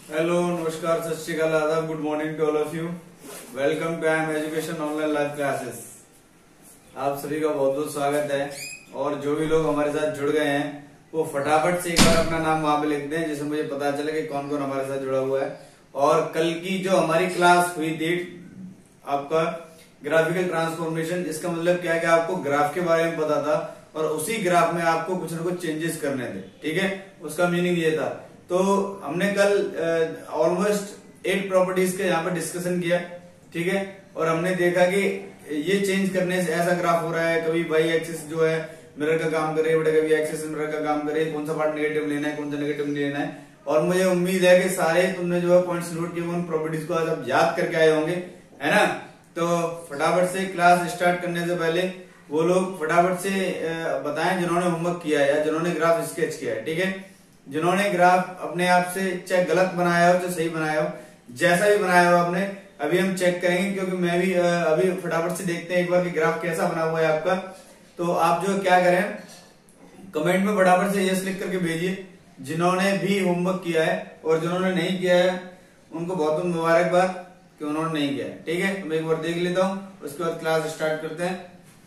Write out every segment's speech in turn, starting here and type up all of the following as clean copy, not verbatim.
Hello, नमस्कार, सत श्री अकाल, आदाब, good morning to all of you. Welcome to I M education online live classes. आप सभी का बहुत बहुत स्वागत है। और जो भी लोग हमारे साथ जुड़ गए हैं वो फटाफट से एक बार अपना नाम वहां पे लिख दें, जिससे मुझे पता चले कि कौन कौन हमारे साथ जुड़ा हुआ है। और कल की जो हमारी क्लास हुई थी आपका ग्राफिकल ट्रांसफॉर्मेशन, इसका मतलब क्या है कि आपको ग्राफ के बारे में पता था और उसी ग्राफ में आपको कुछ ना कुछ चेंजेस करने थे। ठीक है, उसका मीनिंग ये था। तो हमने कल ऑलमोस्ट 8 प्रॉपर्टीज के यहाँ पर डिस्कशन किया। ठीक है, और हमने देखा कि ये चेंज करने से ऐसा ग्राफ हो रहा है, कभी वाई एक्सिस जो है मिरर का काम करे, बेटा कभी एक्सिस मिरर का काम करे, कौन सा पार्ट नेगेटिव लेना है, कौन सा नेगेटिव नहीं लेना है। और मुझे उम्मीद है कि सारे तुमने जो है पॉइंट्स नोट किए, उन प्रॉपर्टीज को आज आप याद करके आए होंगे, है ना। तो फटाफट से क्लास स्टार्ट करने से पहले वो लोग फटाफट से बताएं जिन्होंने होमवर्क किया है या जिन्होंने ग्राफ स्केच किया है। ठीक है, जिन्होंने ग्राफ अपने आप से चाहे गलत बनाया हो चाहे सही बनाया हो, जैसा भी बनाया हो आपने, अभी हम चेक करेंगे, क्योंकि मैं भी अभी फटाफट से देखते हैं एक बार कि ग्राफ कैसा बना हुआ है आपका। तो आप जो क्या करें, कमेंट में फटाफट से यस लिख करके भेजिए जिन्होंने भी होमवर्क किया है, और जिन्होंने नहीं किया है उनको बहुत बहुत मुबारकबाद कि उन्होंने नहीं किया है। ठीक है, मैं एक बार देख लेता हूं, उसके बाद क्लास स्टार्ट करते हैं।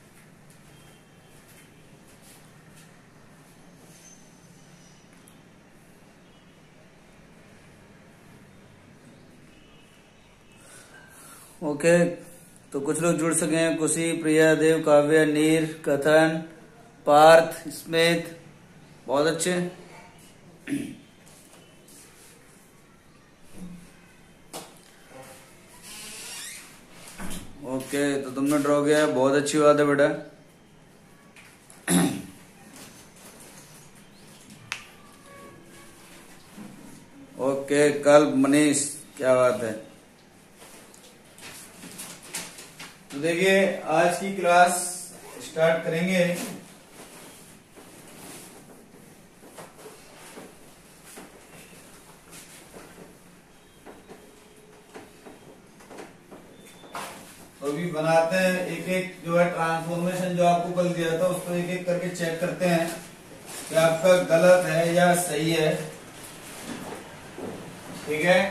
ओके, तो कुछ लोग जुड़ सके हैं। कुशी, प्रिया, देव, काव्य, नीर, कथन, पार्थ, स्मित, बहुत अच्छे। ओके, तो तुमने ड्रॉ किया, बहुत अच्छी बात है बेटा। ओके, कल मनीष, क्या बात है। तो देखिए, आज की क्लास स्टार्ट करेंगे। तो अभी बनाते हैं एक एक जो है ट्रांसफॉर्मेशन जो आपको कल दिया था, उसको एक एक करके चेक करते हैं कि आपका गलत है या सही है। ठीक है,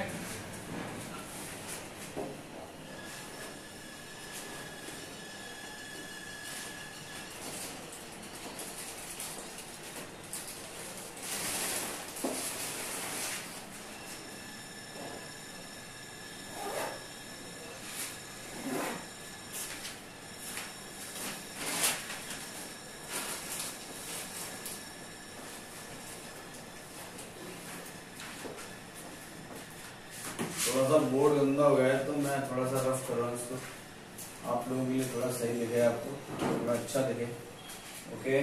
थोड़ा सा बोर्ड गंदा हो गया है तो मैं थोड़ा सा रफ कर रहा हूँ इसको, आप लोगों के लिए थोड़ा सही दिखे, आपको थोड़ा अच्छा दिखे। ओके,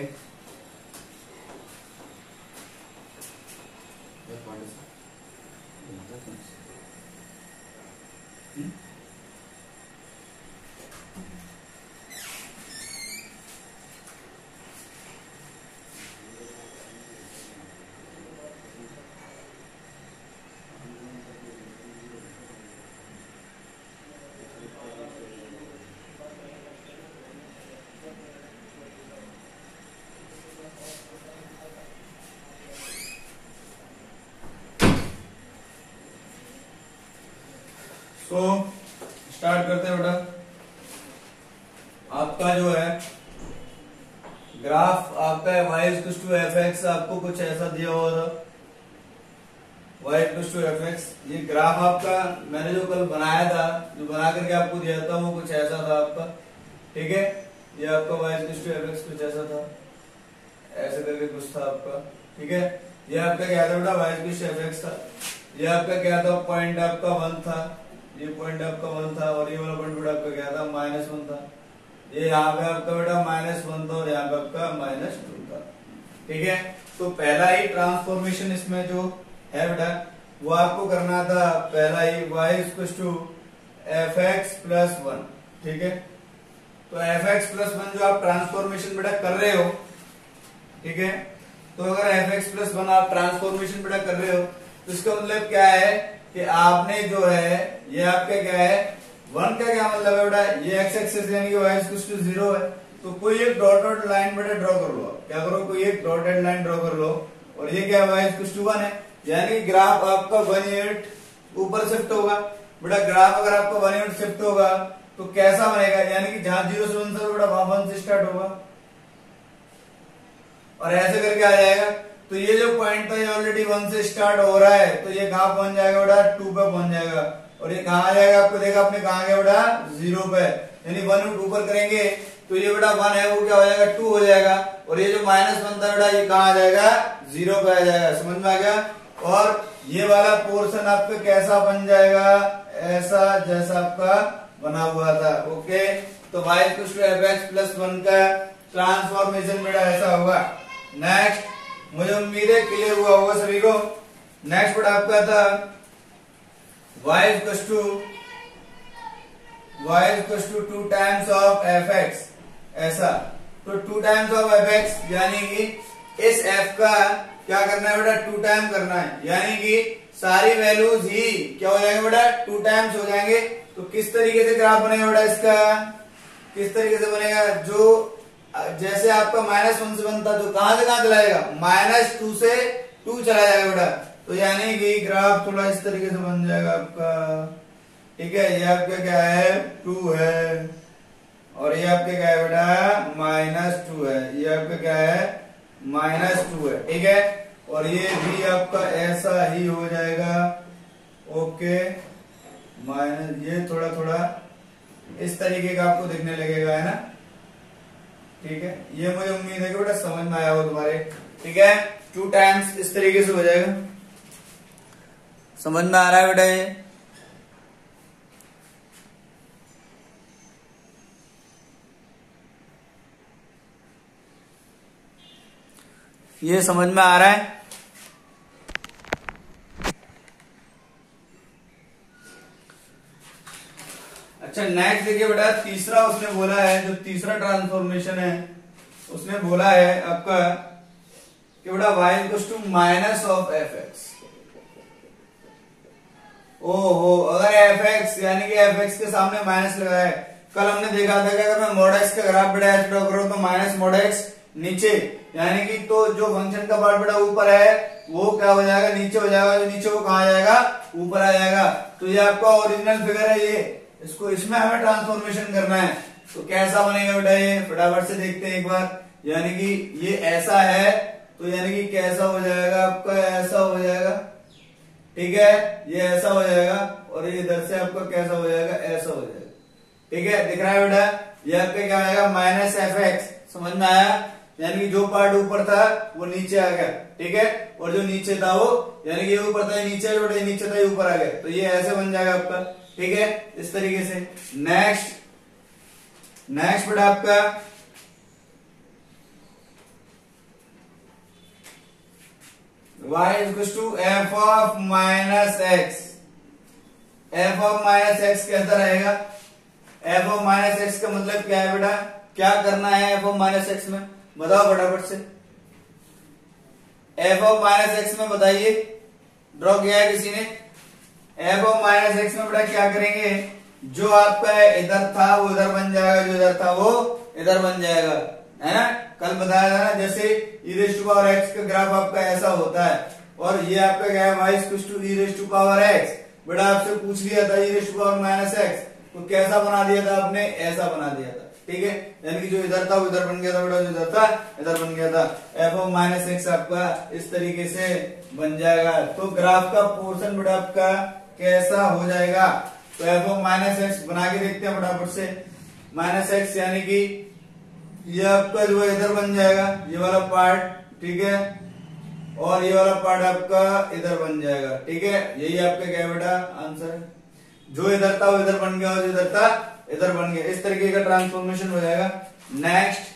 तो स्टार्ट करते हैं बेटा। आपका जो है ग्राफ आपका है y = fx, आपको कुछ ऐसा दिया हुआ था y = fx। ये ग्राफ आपका मैंने जो कल बनाया था, जो बना करके आपको दिया था, वो कुछ ऐसा था आपका। ठीक है, ये आपका y = fx कुछ ऐसा था, ऐसे करके कुछ था आपका। ठीक है, ये आपका क्या था बेटा, y = fx था। ये आपका क्या था, पॉइंट आपका 1 था, ये पॉइंट आपका 1 था, और ये वाला पॉइंट बेटा आपका क्या था, -1 था। ये यहाँ पे आपका बेटा -1 था और यहाँ पे आपका -2 था। ठीक है, तो पहला ही ट्रांसफॉर्मेशन इसमें जो है बेटा, वो आपको करना था पहला ही y = fx + 1। ठीक है, तो fx + 1 जो आप ट्रांसफॉर्मेशन बेटा कर रहे हो, ठीक है, तो अगर fx + 1 आप ट्रांसफॉर्मेशन बेटा कर रहे हो तो इसका मतलब क्या है कि आपने जो है, ये आपका क्या है, 1 का क्या मतलब है बेटा, ये x एक्सिस यानी कि y = 0 है। तो कोई एक डॉटेड लाइन बेटा ड्रॉ कर लो। क्या करो, कोई एक डॉटेड लाइन ड्रॉ कर लो, और ये क्या y = 1 है, यानी ग्राफ आपका 1 8 ऊपर शिफ्ट होगा। बेटा ग्राफ अगर आपका 1 यूनिट शिफ्ट होगा तो कैसा बनेगा, यानी कि जहां 0 से 1 से बेटा वहां 1 से स्टार्ट होगा और ऐसे करके आ जाएगा। तो ये जो पॉइंट था ये ऑलरेडी 1 से स्टार्ट हो रहा है, तो ये कहां पहुंच जाएगा बेटा 2 पे पहुंच जाएगा। और ये कहां आ जाएगा, आपको देखा आपने कहां गया बेटा 0 पे, यानी 1 यूनिट ऊपर करेंगे तो ये बेटा 1 है वो क्या हो जाएगा 2 हो जाएगा। और ये जो -1 था बेटा ये कहां आ जाएगा 0 पे आ जाएगा। समझ में आ गया। और ये वाला पोर्शन आपका कैसा बन जाएगा, ऐसा जैसा आपका बना हुआ था। ओके, तो y fx प्लस 1 का ट्रांसफॉर्मेशन बेटा ऐसा होगा। नेक्स्ट मुझे उम्मीद है क्लियर हुआ होगा सभी को। नेक्स्ट बेटा आपका था y equals to 2 times of fx, ऐसा। तो 2 टाइम्स ऑफ fx यानी कि इस f का क्या करना है बेटा 2 टाइम करना है, यानी कि सारी वैल्यूज ही क्या हो जाएंगे बेटा 2 टाइम्स हो जाएंगे। तो किस तरीके से ग्राफ बनेगा बेटा इसका, किस तरीके से बनेगा, जो जैसे आपका -1 से बनता तो कहां से कहां चला जाएगा, -2 से 2 चला जाएगा बेटा। तो यानी कि ग्राफ थोड़ा इस तरीके से बन जाएगा आपका। ठीक है, ये आपका क्या है 2 है और ये आपके क्या है बेटा -2 है, ये आपका क्या है -2 है। ठीक है, और ये भी आपका ऐसा ही हो जाएगा। ओके, माइनस ये थोड़ा थोड़ा इस तरीके का आपको दिखने लगेगा, है ना। ठीक है, ये मुझे उम्मीद है कि बेटा समझ में आया हो तुम्हारे। ठीक है, 2 टाइम्स इस तरीके से हो जाएगा। समझ में आ रहा है बेटा ये समझ में आ रहा है। अच्छा नेक्स्ट देखिए बेटा, तीसरा उसने बोला है, जो तीसरा ट्रांसफॉर्मेशन है उसने बोला है आपका कि बेटा y equals to minus of fx। ओहो, अगर fx यानी कि fx के सामने माइनस लगा है, कल हमने देखा था कि अगर मैं mod x का ग्राफ बेटा ऐसे ड्रॉ करूं तो माइनस mod x नीचे, यानी कि तो जो फंक्शन का पार्ट बेटा ऊपर है वो क्या हो जाएगा नीचे हो जाएगा, जो नीचे वो कहां आ जाएगा ऊपर आ जाएगा। तो ये आपका ओरिजिनल फिगर है, ये इसको इसमें हमें ट्रांसफॉर्मेशन करना है। तो कैसा बनेगा बेटा, ये फटाफट से देखते हैं एक बार। यानी कि ये ऐसा है तो यानी कि कैसा हो जाएगा आपका, ऐसा हो जाएगा। ठीक है, ये ऐसा हो जाएगा और ये इधर से आपका कैसा हो जाएगा, ऐसा हो जाएगा। ठीक है, दिख रहा है बेटा, ये आपका क्या आएगा -fx। समझ में आया, यानी कि जो पार्ट ऊपर था वो नीचे आ गया। ठीक है, और जो नीचे था वो यानी कि ये ऊपर था, ये नीचे बेटा, नीचे था, ये ऊपर आ गया। तो ये ऐसे बन जाएगा आपका। ठीक है, इस तरीके से। नेक्स्ट बेटा आपका y equals to f of -x। f of -x कैसा रहेगा, f ऑफ -x का मतलब क्या है बेटा, क्या करना है f ऑफ -x में, बताओ फटाफट से। f ऑफ -x में बताइए, ड्रॉ किया है किसी ने। f ऑफ -x में बेटा क्या करेंगे, जो आपका इधर था वो इधर बन जाएगा, जो इधर था वो इधर बन जाएगा, है ना। कल बताया था ना, जैसे e⁻x का ग्राफ आपका ऐसा होता है और ये आपका क्या है y e⁻x। बेटा आपसे पूछ लिया था e⁻x तो कैसा बना दिया था आपने, ऐसा बना दिया था। ठीक है, यानी कि जो इधर था वो इधर बन गया था बेटा, जो इधर था इधर बन गया था। f ऑफ -x आपका इस तरीके से बन जाएगा। तो ग्राफ का पोर्शन बेटा आपका कैसा हो जाएगा, तो f ऑफ -x बना के देखते हैं फटाफट से। -x यानी कि ये आपका जो है इधर बन जाएगा, ये वाला पार्ट। ठीक है, और ये वाला पार्ट आपका इधर बन जाएगा। ठीक है, यही आपका क्या है बेटा आंसर है। जो इधर था वो इधर बन गया और जो इधर था इधर बन गया, इस तरीके का ट्रांसफॉर्मेशन हो जाएगा। नेक्स्ट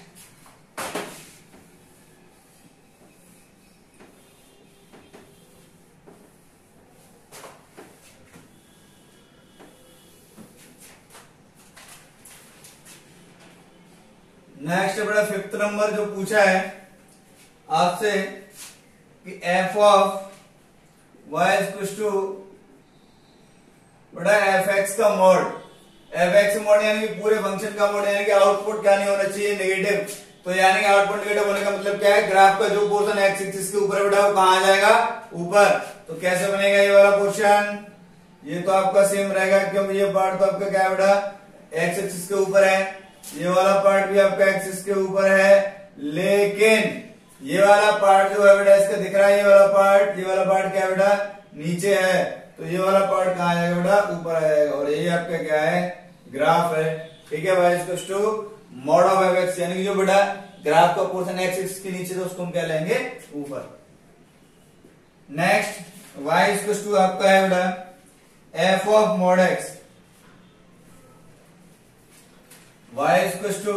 बेटा 5th नंबर जो पूछा है आपसे कि f of y equals to बेटा fx का मोड, fx मोड यानी कि पूरे फंक्शन का मोड, यानी कि आउटपुट क्या नहीं होना चाहिए नेगेटिव। तो यानी कि आउटपुट नेगेटिव होने का मतलब क्या है, ग्राफ का जो पोर्शन x एक्सिस के ऊपर बेटा वो कहां आ जाएगा ऊपर। तो कैसे बनेगा ये वाला पोर्शन, ये तो आपका सेम रहेगा क्योंकि ये पार्ट तो आपका क्या है बेटा, एक्स एक्सिस के ऊपर है, ये वाला पार्ट भी आपका एक्सिस के ऊपर है, लेकिन ये वाला पार्ट जो है बेटा इसका दिख रहा है, ये वाला पार्ट क्या है बेटा, नीचे है, तो ये वाला पार्ट कहाँ आएगा बेटा, ऊपर आ जाएगा, और ये आपका क्या है, ग्राफ है। ठीक है भाई, इसको मॉड ऑफ एफ एक्स, यानी कि जो बेटा ग्राफ का पोर्शन एक्स एक्सिस के नीचे तो उसको हम क्या लेंगे, ऊपर। नेक्स्ट वाई इक्वल टू आपका है बेटा F of mod X, Y equal to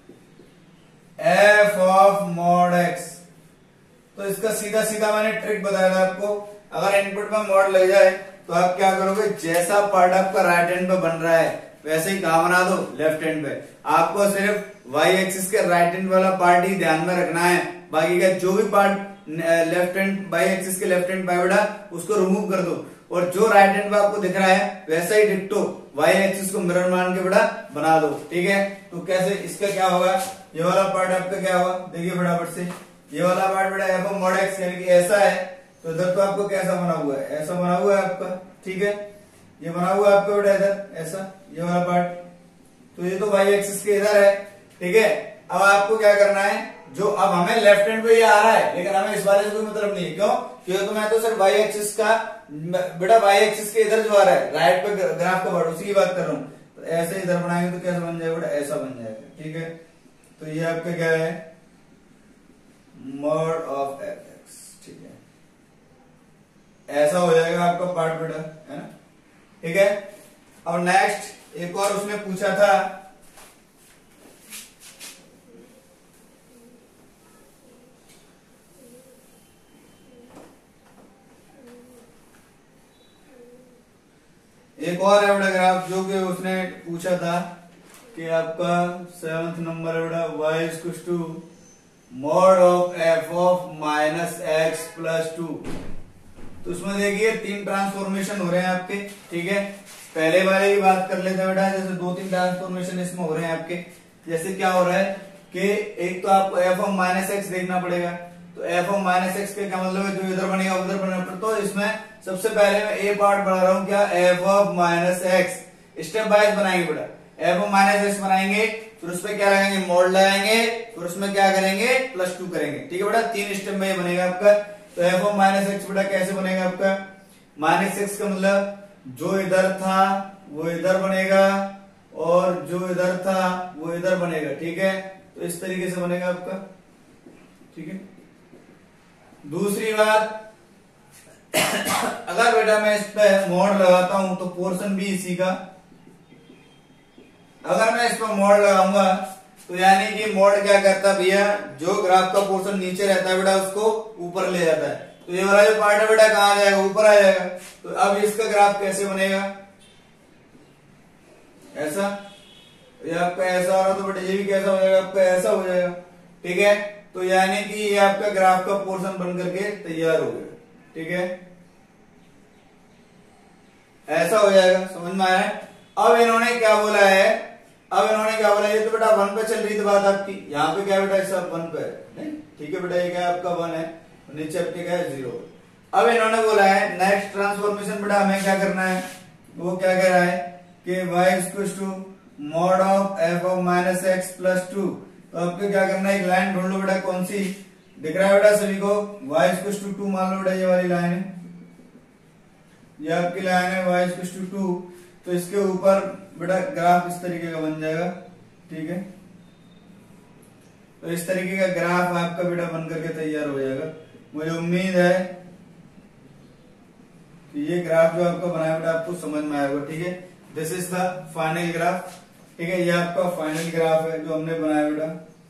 F of mod X. तो इसका सीधा सीधा मैंने ट्रिक बताया था आपको, अगर इनपुट में मॉड लग जाए तो आप क्या करोगे, जैसा पार्ट आपका राइट हैंड पे बन रहा है वैसे ही कहा बना दो, लेफ्ट हैंड पे। आपको सिर्फ वाई एक्सिस के राइट हैंड वाला पार्ट ही ध्यान में रखना है, बाकी का जो भी part left hand Y axis के लेफ्ट हैंड पे बेटा उसको रिमूव कर दो, और जो राइट हैंड पे आपको दिख रहा है वैसा ही डिट्टो वाई एक्सिस को मिरर मान के बेटा बना दो। ठीक है, तो कैसे, इसका क्या होगा, ये वाला पार्ट आपका क्या होगा, देखिए फटाफट से, ये वाला पार्ट बेटा एफ ऑफ मॉड एक्स यानी कि ऐसा है, तो इधर तो आपको कैसा बना हुआ है, ऐसा बना हुआ है आपका। ठीक है, ये बना हुआ है आपका बेटा इधर ऐसा, ये वाला पार्ट, तो ये तो वाई एक्सिस के इधर है। ठीक है, अब आपको क्या करना है, जो अब हमें लेफ्ट हैंड पे ये आ रहा है, लेकिन हमें इस वाले से कोई मतलब नहीं है, क्यों, क्योंकि तो मैं तो सिर्फ वाई एक्सिस का बेटा, वाई एक्सिस के इधर जो आ रहा है राइट पे ग्राफ का पार्ट, उसी की बात कर रहा हूं, तो ऐसे इधर बनाएंगे तो कैसे बन जाएगा बेटा, ऐसा बन जाएगा। ठीक है, तो ये आपका क्या है, मॉड ऑफ एफ एक्स। ठीक है, ऐसा हो जाएगा आपका पार्ट बेटा, है ना। ठीक है, अब नेक्स्ट एक और उसने पूछा था, एक और है बेटा ग्राफ, जो कि उसने पूछा था कि आपका 7th नंबर है बेटा, y equal to mod of f of minus x plus 2। तो उसमें देखिए 3 ट्रांसफॉर्मेशन हो रहे हैं आपके। ठीक है, पहले वाले की बात कर लेते हैं बेटा, जैसे 2-3 ट्रांसफॉर्मेशन इसमें हो रहे हैं आपके। जैसे क्या हो रहा है कि एक तो आपको एफ ऑफ माइनस एक्स देखना पड़ेगा, तो एफ ऑफ माइनस एक्स का क्या मतलब है, जो इधर बनेगा उधर बनेगा। तो इसमें सबसे पहले मैं ए पार्ट बना रहा हूं, क्या, f of minus x. Step wise बनाएंगे बेटा, एफ ऑफ माइनस एक्स बनाएंगे, फिर उसमें क्या लगाएंगे, मोड लगाएंगे, फिर उसमें क्या करेंगे, +2 करेंगे। ठीक है बेटा, 3 स्टेप में ये बनेगा आपका। तो एफ ऑफ माइनस एक्स बेटा कैसे बनेगा आपका, माइनस एक्स का मतलब जो इधर था वो इधर बनेगा, और जो इधर था वो इधर बनेगा। ठीक है, तो इस तरीके से बनेगा आपका। ठीक है, दूसरी बात, अगर बेटा मैं इस पे मोड लगाता हूं तो पोर्शन भी इसी का, अगर मैं इस पर मोड लगाऊंगा तो यानी कि मोड क्या करता है भैया, जो ग्राफ का पोर्शन नीचे रहता है बेटा उसको ऊपर ले जाता है। तो ये वाला जो पार्ट है बेटा कहां आ जाएगा, ऊपर आ जाएगा। तो अब इसका ग्राफ कैसे बनेगा, ऐसा, ये आपका ऐसा हो रहा, तो बेटा ये भी कैसा हो जाएगा आपका, ऐसा हो जाएगा। ठीक है, तो यानी कि ये आपका ग्राफ का पोर्शन बन करके तैयार हो गया। ठीक है, ऐसा हो जाएगा, समझ में आया। अब इन्होंने क्या बोला है, ये तो बेटा 1 पे चल रही थी बात आपकी, यहाँ पे क्या बेटा इस 1 पे नहीं। ठीक है बेटा, ये क्या आपका 1 है, नीचे आपके क्या है 0। अब इन्होंने बोला है नेक्स्ट ट्रांसफॉर्मेशन बेटा हमें क्या करना है, वो क्या कह रहा है कि y equal to mod of f of minus x plus 2। तो आपको क्या करना है, एक लाइन ढूंढ लो बेटा, कौन सी दिख रहा है बेटा सभी को, y इक्वल टू 2 मान लो बेटा, ये वाली लाइन है, ये आपकी लाइन है y इक्वल टू 2। तो इसके ऊपर बेटा ग्राफ इस तरीके का बन जाएगा। ठीक है, तो इस तरीके का ग्राफ आपका बेटा बन करके तैयार हो जाएगा। मुझे उम्मीद है कि ये ग्राफ जो आपका बनाया बेटा आपको समझ में आएगा। ठीक है, this is the final graph. ठीक है, ये आपका फाइनल ग्राफ है जो हमने बनाया बेटा,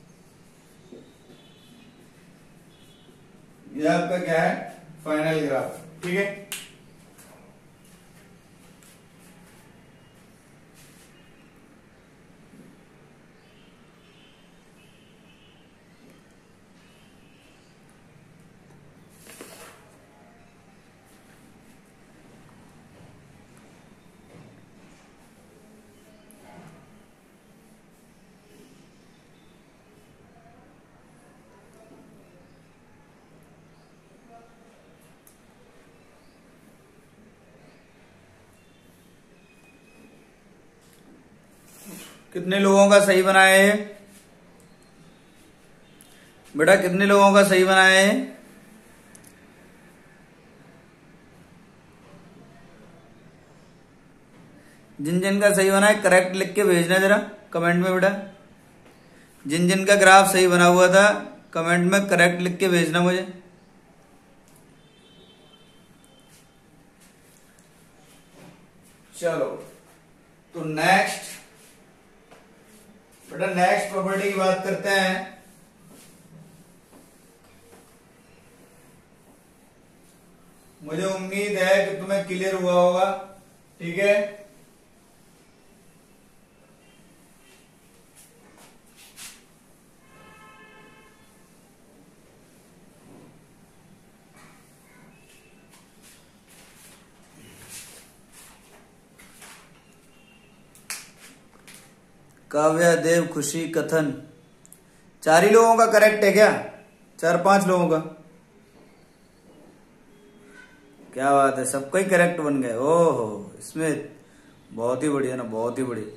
ये आपका क्या है, फाइनल ग्राफ। ठीक है, कितने लोगों का सही बनाया है बेटा, कितने लोगों का सही बनाया है? जिन जिन का सही बना है करेक्ट लिख के भेजना जरा कमेंट में बेटा। जिन जिन का ग्राफ सही बना हुआ था कमेंट में करेक्ट लिख के भेजना मुझे। चलो तो नेक्स्ट बेटा, नेक्स्ट प्रॉपर्टी की बात करते हैं। मुझे उम्मीद है कि तुम्हें क्लियर हुआ होगा, ठीक है। काव्या, देव, खुशी, कथन, 4 ही लोगों का करेक्ट है क्या? 4-5 लोगों का? क्या बात है, सबका ही करेक्ट बन गए। ओहो स्मिथ, बहुत ही बढ़िया ना, बहुत ही बढ़िया।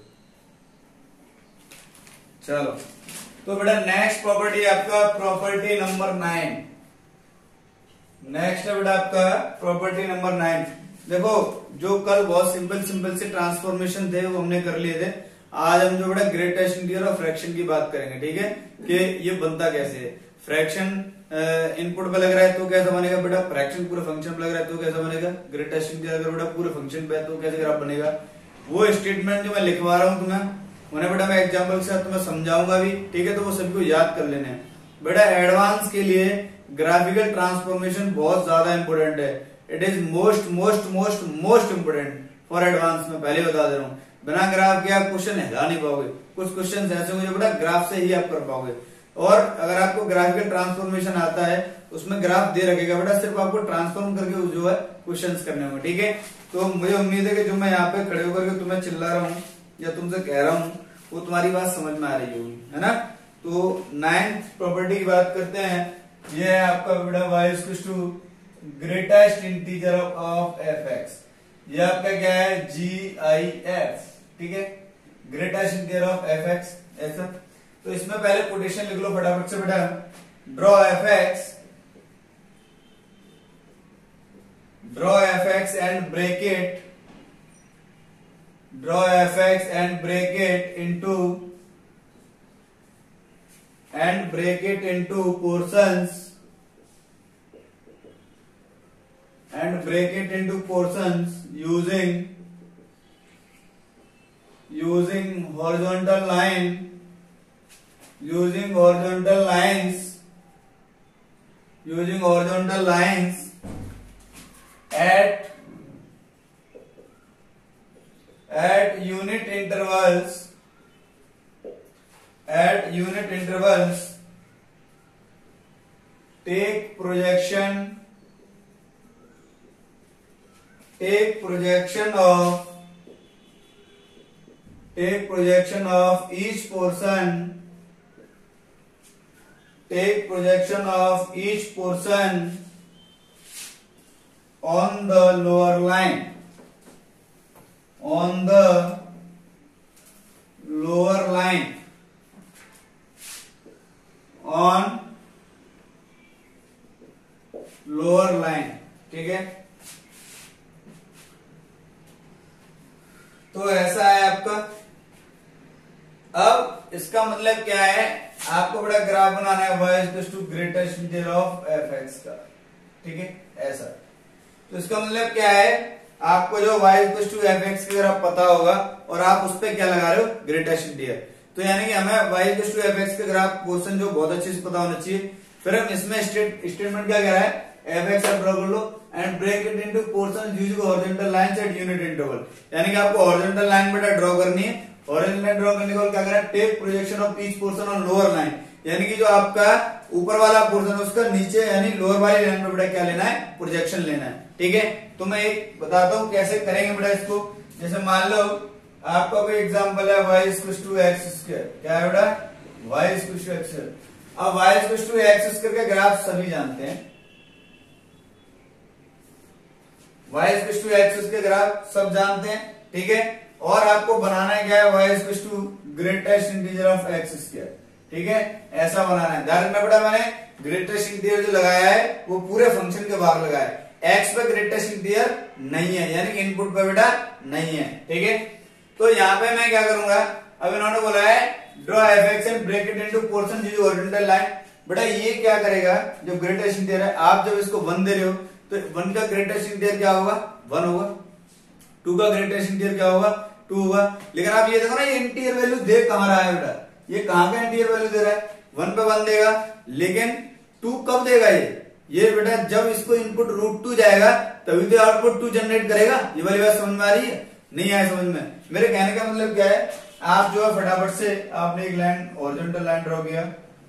चलो तो बेटा नेक्स्ट प्रॉपर्टी आपका प्रॉपर्टी नंबर 9। नेक्स्ट है बेटा आपका प्रॉपर्टी नंबर 9। देखो जो कल बहुत सिंपल सिंपल से ट्रांसफॉर्मेशन थे वो हमने कर लिए थे। आज हम जो बेटा ग्रेटेस्ट इंटीजर और फ्रैक्शन की बात करेंगे, ठीक है, कि ये बनता कैसे है। फ्रैक्शन इनपुट पे लग रहा है तो कैसा बनेगा बेटा, फ्रैक्शन पूरे फंक्शन पे लग रहा है तो कैसा बनेगा, ग्रेटेस्ट इंटीजर अगर बेटा पूरे फंक्शन पे है तो कैसे ग्राफ बनेगा। वो स्टेटमेंट जो मैं लिखवा रहा हूं तुम्हें उन्हें बेटा मैं एग्जाम्पल के साथ तुम्हें समझाऊंगा भी, ठीक है, तो वो सभी को याद कर लेने हैं बेटा। एडवांस के लिए ग्राफिकल ट्रांसफॉर्मेशन बहुत ज्यादा इंपोर्टेंट है। It is most most most most important for advance. में पहले बता दे रहा हूँ, बिना ग्राफ के आप क्वेश्चन हिला नहीं पाओगे। कुछ क्वेश्चन ऐसे होंगे बेटा ग्राफ से ही आप कर पाओगे। और अगर आपको ग्राफिकल ट्रांसफॉर्मेशन आता है उसमें ग्राफ दे रखेगा बेटा, सिर्फ आपको ट्रांसफॉर्म करके जो है क्वेश्चंस करने होंगे, ठीक है। तो मुझे उम्मीद है कि जो मैं यहाँ पे खड़े होकर के तुम्हें चिल्ला रहा हूँ या तुमसे कह रहा हूँ वो तुम्हारी बात समझ में आ रही होगी, है ना। तो 9th प्रॉपर्टी की बात करते हैं। ये है आपका बेटा y equals to greatest integer of f x. ये आपका क्या है, GIF, ठीक है, greatest integer of f x ऐसा। तो इसमें पहले कोटेशन लिख लो फटाफट से बेटा। Draw f x and break it, draw fx and break it into portions using horizontal lines at unit intervals. Take projection of each portion on the lower line. ठीक है। तो ऐसा है आपका। अब इसका मतलब क्या है, आपको बड़ा ग्राफ बनाना है y equals to greatest integer of f x का, ठीक है, ऐसा। तो इसका मतलब क्या है, आपको जो y equals to f x की ग्राफ पता होगा और आप उस पर क्या लगा रहे हो, ग्रेटेस्ट इंटीजर। तो यानी कि हमें y equals to f x का ग्राफ पोर्शन जो बहुत अच्छे से पता होना चाहिए। फिर हम इसमें स्टेटमेंट क्या कह रहा है, एफ एक्स ड्रॉ कर लो and break it into portion using horizontal lines at unit interval. यानी कि आपको हॉरिजॉन्टल लाइन बेटा ड्रॉ करनी है। हॉरिजॉन्टल लाइन ड्रॉ करने के बाद क्या करना है, take projection of each portion on lower line. यानी कि जो आपका ऊपर वाला पोर्शन है उसका नीचे यानी लोअर वाली लाइन पे बेटा क्या लेना है, प्रोजेक्शन लेना है, ठीक है। तो मैं एक बताता हूँ कैसे करेंगे बेटा इसको। जैसे मान लो आपका कोई एग्जांपल है y equals to x square. क्या है बेटा, y equals to x square. अब y equals to x square का ग्राफ सभी जानते हैं, y इक्वल्स टू एक्स के ग्राफ सब जानते हैं, ठीक है। और आपको बनाना है क्या है, y equals to greatest integer of x square. ठीक है, ऐसा बनाना है। ध्यान रखना बेटा, मैंने ग्रेटेस्ट इंटीजर जो लगाया है वो पूरे फंक्शन के बाहर लगाया है। एक्स पे ग्रेटेस्ट इंटीजर नहीं है, यानी इनपुट पे बेटा नहीं है। ठीक है, तो यहाँ पे मैं क्या करूंगा, अब इन्होंने बोला है draw f x and break it into portion जी हॉरिजॉन्टल लाइन। बेटा ये क्या करेगा, जो ग्रेटेस्ट इंटीजर है, आप जब इसको 1 दे रहे हो तो 1 का ग्रेटेस्ट इंटीजर क्या होगा, 1 होगा। 2 का ग्रेटेस्ट इंटीजर क्या होगा, 2 होगा। लेकिन आप ये देखो ना, ये इंटीजर वैल्यू दे कहां रहा है बेटा, ये कहां का इंटीजर वैल्यू दे रहा है, 1 पे 1 देगा। लेकिन 2 कब देगा, ये बेटा जब इसको इनपुट √2 जाएगा तभी तो आउटपुट 2 जनरेट करेगा। ये वाली बात समझ में आ रही है, नहीं आया समझ में? मेरे कहने का मतलब क्या है, आप जो है फटाफट से आपने एक लाइन हॉरिजॉन्टल लाइन ड्रॉ किया,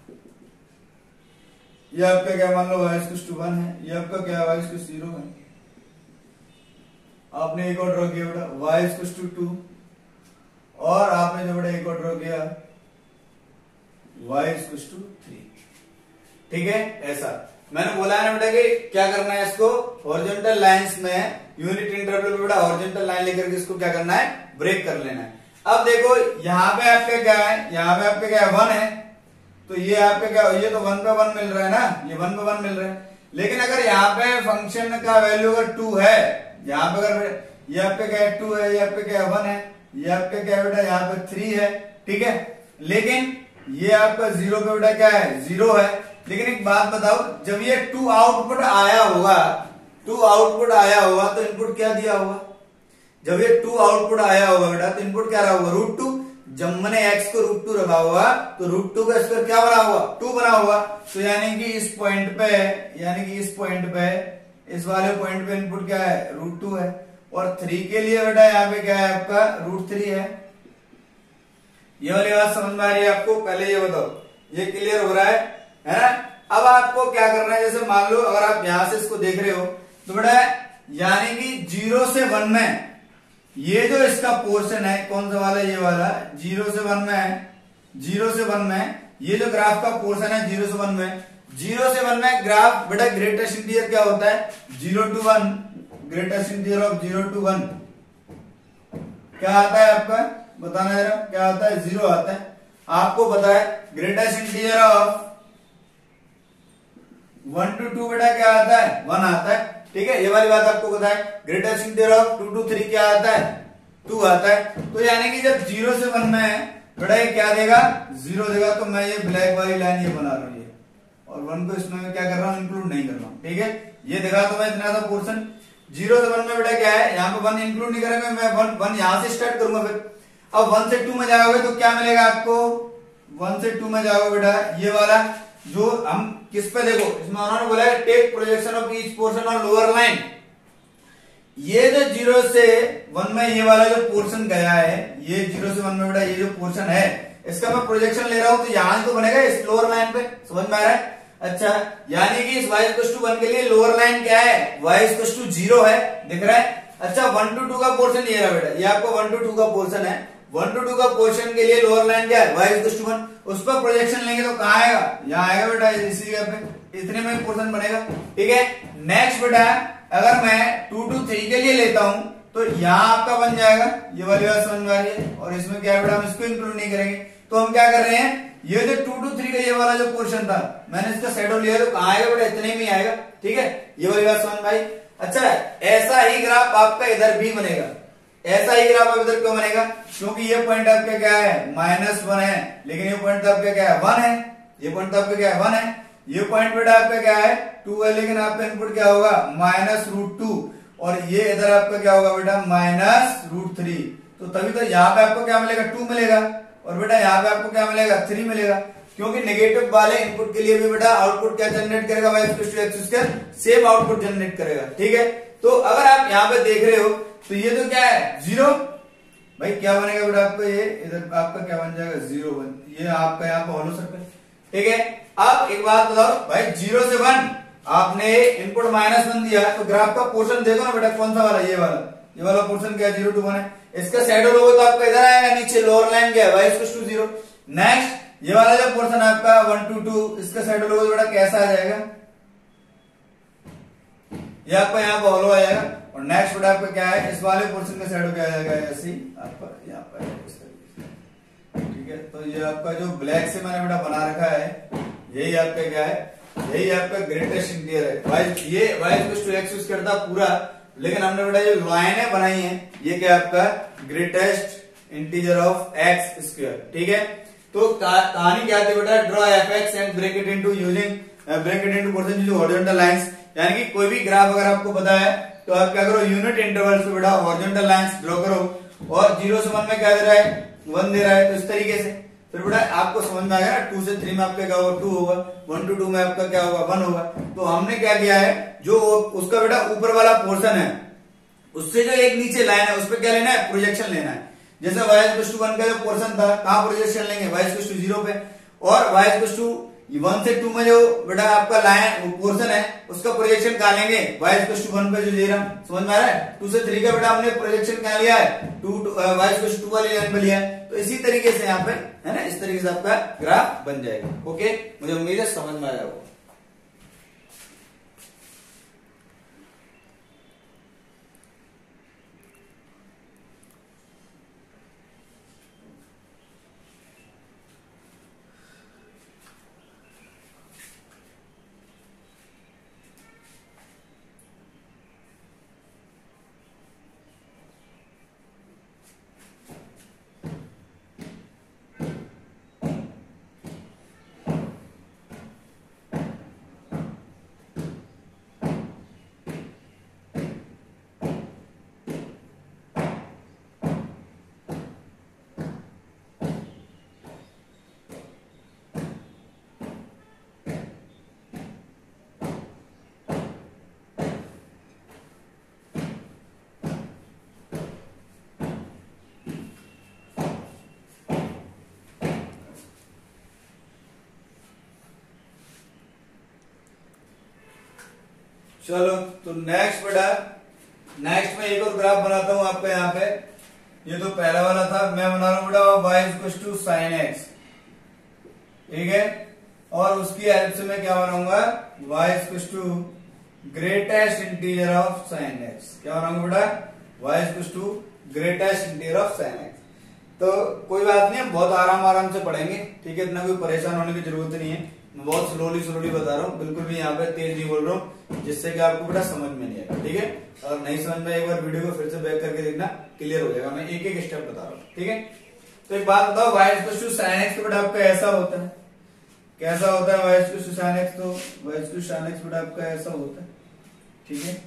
ये आपका क्या मान लो y = 1 है, ये आपका क्या y = 0 है। आपने एक और ड्रॉ किया बेटा y = 2, और आपने जो बेटा एक और ड्रॉ किया y = 3। ठीक है, ऐसा मैंने बोला है ना बेटा कि क्या करना है, इसको हॉरिजॉन्टल लाइंस में यूनिट इंटरवल में बेटा हॉरिजॉन्टल लाइन लेकर के इसको क्या करना है, ब्रेक कर लेना है। अब देखो यहाँ पे आपका क्या है, यहाँ पे आपका क्या है, 1 है, तो ये आपका क्या, ये तो 1 पे 1 मिल रहा है ना, ये 1 पे 1 मिल रहा है। लेकिन अगर यहाँ पे फंक्शन का वैल्यू अगर 2 है, यहाँ पे अगर ये आपका क्या है 2 है, ये आपका क्या 1 है, ये आपका क्या बेटा यहाँ पे 3 है। ठीक है, लेकिन ये आपका 0 पे बेटा क्या है, 0 है। लेकिन एक बात बताओ, जब ये 2 आउटपुट आया होगा, 2 आउटपुट आया होगा तो इनपुट क्या दिया होगा, जब ये 2 आउटपुट आया होगा बेटा तो इनपुट क्या रहा होगा, √2। जब मैंने x को √2 रखा होगा तो √2 का स्क्वायर क्या बना होगा, 2 बना होगा। तो यानी कि इस पॉइंट पे, यानी कि इस पॉइंट पे, इस वाले पॉइंट पे इनपुट क्या है, √2 है। और 3 के लिए बेटा यहाँ पे क्या है आपका, √3 है। ये वाली बात समझ में आ रही है आपको? पहले ये बताओ, ये क्लियर हो रहा है ना? अब आपको क्या करना है, जैसे मान लो अगर आप यहां से इसको देख रहे हो तो बेटा यानी कि 0 से 1 में ये जो इसका पोर्शन है, कौन सा वाला, ये वाला 0 से 1 में है, 0 से 1 में ये जो ग्राफ का पोर्शन है 0 से 1 में, 0 से 1 में ग्राफ बेटा ग्रेटेस्ट इंटीजर क्या होता है, 0 to 1, greatest integer of 0 to 1 क्या आता है आपका, बताना जरा क्या आता है, 0 आता है। आपको पता है ग्रेटेस्ट इंटीजर ऑफ 1 to 2 बेटा क्या आता है, 1 आता है। ठीक है, ये वाली बात आपको पता है। ग्रेटेस्ट इंटीजर ऑफ 2 to 3 क्या आता है, 2 आता है। तो यानी कि जब 0 से 1 में है बेटा ये क्या देगा, 0 देगा। तो मैं ये ब्लैक वाली लाइन ये बना रहा हूं, ये और 1 को इसमें क्या कर रहा हूं, इंक्लूड नहीं कर रहा हूं। ठीक है, ये देखा तो मैं इतना सा पोर्शन 0 से 1 में बेटा क्या है, यहाँ पे 1 इंक्लूड नहीं करेंगे, मैं 1 यहां से स्टार्ट करूंगा। फिर अब 1 से 2 में जाओगे तो क्या मिलेगा आपको, 1 से 2 में जाओगे बेटा ये वाला जो हम किस पे, देखो इसमें उन्होंने बोला है take projection of each portion on lower line. ये जो 0 से 1 में ये वाला जो पोर्शन गया है, ये 0 से 1 में बेटा ये जो पोर्शन है इसका मैं प्रोजेक्शन ले रहा हूं, तो यहां तो बनेगा इस लोअर लाइन पे। समझ में आ रहा है? अच्छा, यानी कि इस y = 1 के लिए लोअर लाइन क्या है, y = 0 है, दिख रहा है? अच्छा, 1 to 2 का पोर्शन ये रहा बेटा, ये आपको 1 to 2 का पोर्शन है। 1 to 2 का पोर्शन के लिए लोअर लाइन क्या है, y = 1। उस पर प्रोजेक्शन लेंगे तो कहां आएगा, यहाँ आएगा बेटा, इसी जगह पे, इतने में पोर्शन बनेगा। ठीक है, नेक्स्ट बेटा अगर मैं 2 to 3 के लिए लेता हूं तो यहाँ आपका बन जाएगा, ये वाली बात समझ में आ रही है। और इसमें क्या है बेटा, हम इसको इंक्लूड नहीं करेंगे। तो हम क्या कर रहे हैं, ये जो 2 to 3 का ये वाला जो पोर्शन था मैंने इसका शैडो लिया, तो कहां आएगा बेटा, इतने में ही आएगा। ठीक है, ये वाली बात समझ में आई। अच्छा, ऐसा ही ग्राफ आपका इधर भी बनेगा। ऐसा ही ग्राफ अब इधर क्यों बनेगा, क्योंकि ये पॉइंट आपका क्या है, -1 है, लेकिन ये पॉइंट आपका क्या है, 1 है। ये पॉइंट आपका क्या है, 1 है। ये पॉइंट बेटा आपका क्या है, 2 है, लेकिन आपका इनपुट क्या होगा, -√2। और ये इधर आपका क्या होगा बेटा, -√3। तो तभी तो यहाँ पे आपको क्या मिलेगा, 2 मिलेगा। और बेटा यहाँ पे आपको क्या मिलेगा, 3 मिलेगा। क्योंकि नेगेटिव वाले इनपुट के लिए भी बेटा आउटपुट क्या जनरेट करेगा, y = x², same output generate करेगा। ठीक है, तो अगर आप यहाँ पे देख रहे हो तो ये तो क्या है, 0। भाई क्या बनेगा बेटा आपका, ये इधर आपका क्या बन जाएगा, 0 ये आपका यहाँ पे होलो सर्कल। ठीक है, अब एक बात बताओ भाई, 0 से 1 आपने इनपुट -1 दिया, तो ग्राफ का पोर्शन देखो ना बेटा, कौन सा वाला, ये वाला पोर्शन क्या है, 0 to 1 है। इसका शैडो लोगे तो आपका इधर आएगा, नीचे लोअर लाइन क्या है, y = 0। नेक्स्ट ये वाला जो पोर्शन आपका 1 to 2, इसका शैडो लोगे तो बेटा कैसा आ जाएगा, ये आपका यहाँ पे होलो आ जाएगा। और नेक्स्ट बेटा आपका क्या है, इस वाले पोर्शन का शैडो क्या आ जाएगा, ऐसे ही आपका यहाँ पर इस तरीके से। ठीक है, तो ये आपका जो ब्लैक से मैंने बेटा बना रखा है, यही आपका क्या है, यही आपका ग्रेटेस्ट इंटीरियर है। ये y x यूज करता पूरा, लेकिन हमने बेटा जो लाइनें बनाई है ये क्या आपका greatest integer of x square. ठीक है, तो कहानी क्या थी बेटा, draw fx and break it into using percent using horizontal lines. यानी कि कोई भी ग्राफ अगर आपको पता है तो आप क्या करो, यूनिट इंटरवल से बेटा हॉरिजॉन्टल लाइंस ड्रॉ करो, और 0 से 1 में क्या दे रहा है, 1 दे रहा है, तो इस तरीके से फिर बेटा आपको समझ में आ गया ना, 2 से 3 में आपका क्या होगा 2 होगा, 1 to 2 में आपका क्या होगा 1 होगा। तो हमने क्या किया है, जो उसका बेटा ऊपर वाला पोर्शन है उससे जो एक नीचे लाइन है उस पर क्या लेना है, प्रोजेक्शन लेना है। जैसे y=1 का जो पोर्शन था कहां प्रोजेक्शन लेंगे, y=0 पे, और y=1 से 2 में जो बेटा आपका लाइन पोर्शन है उसका प्रोजेक्शन कहां लेंगे, y=1 पे जो दे रहा, समझ में आ रहा है। 2 से 3 का बेटा हमने प्रोजेक्शन कहां लिया है, y=2 वाली लाइन पे लिया है। तो इसी तरीके से यहाँ पे है ना, इस तरीके से आपका ग्राफ बन जाएगा। ओके, मुझे उम्मीद है समझ में आया होगा। चलो, तो नेक्स्ट बेटा, नेक्स्ट में एक और ग्राफ बनाता हूं आपका यहाँ पे। ये तो पहला वाला था, मैं बना रहा हूं बेटा y=sin x, ठीक है, और उसकी हेल्प से मैं क्या बनाऊंगा, y greatest integer of sin x। क्या बनाऊंगा बेटा, y greatest integer of sin x। तो कोई बात नहीं, हम बहुत आराम से पढ़ेंगे, ठीक है, इतना कोई परेशान होने की जरूरत नहीं है। मैं बहुत स्लोली बता रहा हूँ, बिल्कुल भी यहाँ पे तेज नहीं बोल रहा हूँ, जिससे कि आपको बेटा समझ में नहीं आएगा। ठीक है, और नहीं समझ में एक बार वीडियो को फिर से बैक करके देखना, क्लियर हो जाएगा। मैं एक एक स्टेप बता रहा हूँ, ठीक है। तो एक बात बताओ, y=sin x तो बेटा आपका ऐसा होता है, कैसा होता है y=sin x, तो y=sin x बेटा आपका ऐसा होता है, ठीक है।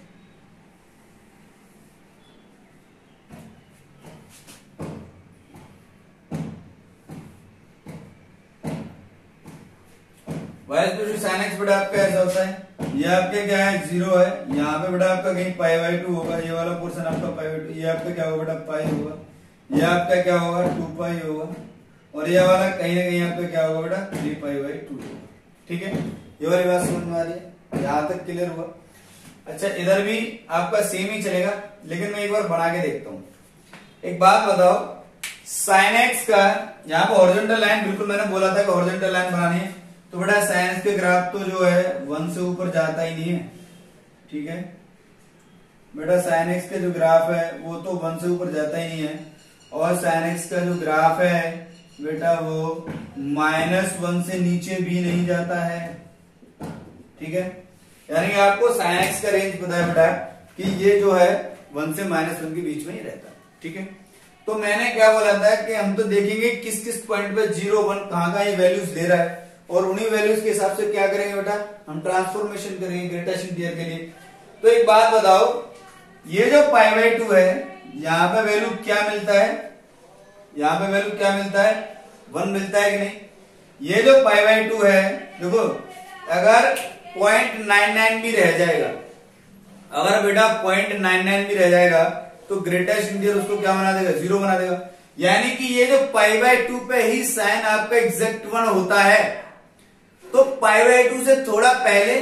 y=sin x बेटा आपका ऐसा होता है, ये आपके क्या है 0 है, यहाँ पे बेटा आपका कहीं π/2 होगा, ये वाला पोर्शन आपका π/2, ये आपका क्या होगा बेटा पाई होगा, ये आपका क्या होगा 2π होगा, और ये वाला कहीं ना कहीं आपका क्या होगा बेटा 3π/2 होगा, ठीक है। ये वाली बात समझ में आ रही है, यहाँ तक क्लियर हुआ। अच्छा, इधर भी आपका सेम ही चलेगा, लेकिन मैं एक बार बना के देखता हूँ। एक बात बताओ, sin x का यहाँ पे हॉरिजॉन्टल लाइन, बिल्कुल मैंने बोला था कि हॉरिजॉन्टल लाइन बनानी है, तो बेटा sin x के ग्राफ तो जो है 1 से ऊपर जाता ही नहीं है, ठीक है बेटा। sin x का जो ग्राफ है वो तो 1 से ऊपर जाता ही नहीं है, और sin x का जो ग्राफ है बेटा वो -1 से नीचे भी नहीं जाता है, ठीक है। यानी कि आपको sin x का रेंज पता है बेटा कि ये जो है 1 से -1 के बीच में ही रहता है, ठीक है। तो मैंने क्या बोला था कि हम तो देखेंगे किस किस पॉइंट पे 0, 1 कहां ये वैल्यूज ले रहा है, और उन्हीं वैल्यूज के हिसाब से क्या करेंगे बेटा, हम ट्रांसफॉर्मेशन करेंगे ग्रेटेस्ट इंटीजर के लिए। तो एक बात बताओ, ये जो π/2 है यहाँ पे वैल्यू क्या मिलता है, यहाँ पे वैल्यू क्या मिलता है 1 मिलता है कि नहीं। ये जो π/2 है देखो, अगर 0.99 भी रह जाएगा, अगर बेटा 0.99 भी रह जाएगा तो ग्रेटेस्ट इंटीजर उसको क्या बना देगा, 0 बना देगा। यानी कि ये जो π/2 पे ही साइन आपका एग्जैक्ट 1 होता है, तो π/2 से थोड़ा पहले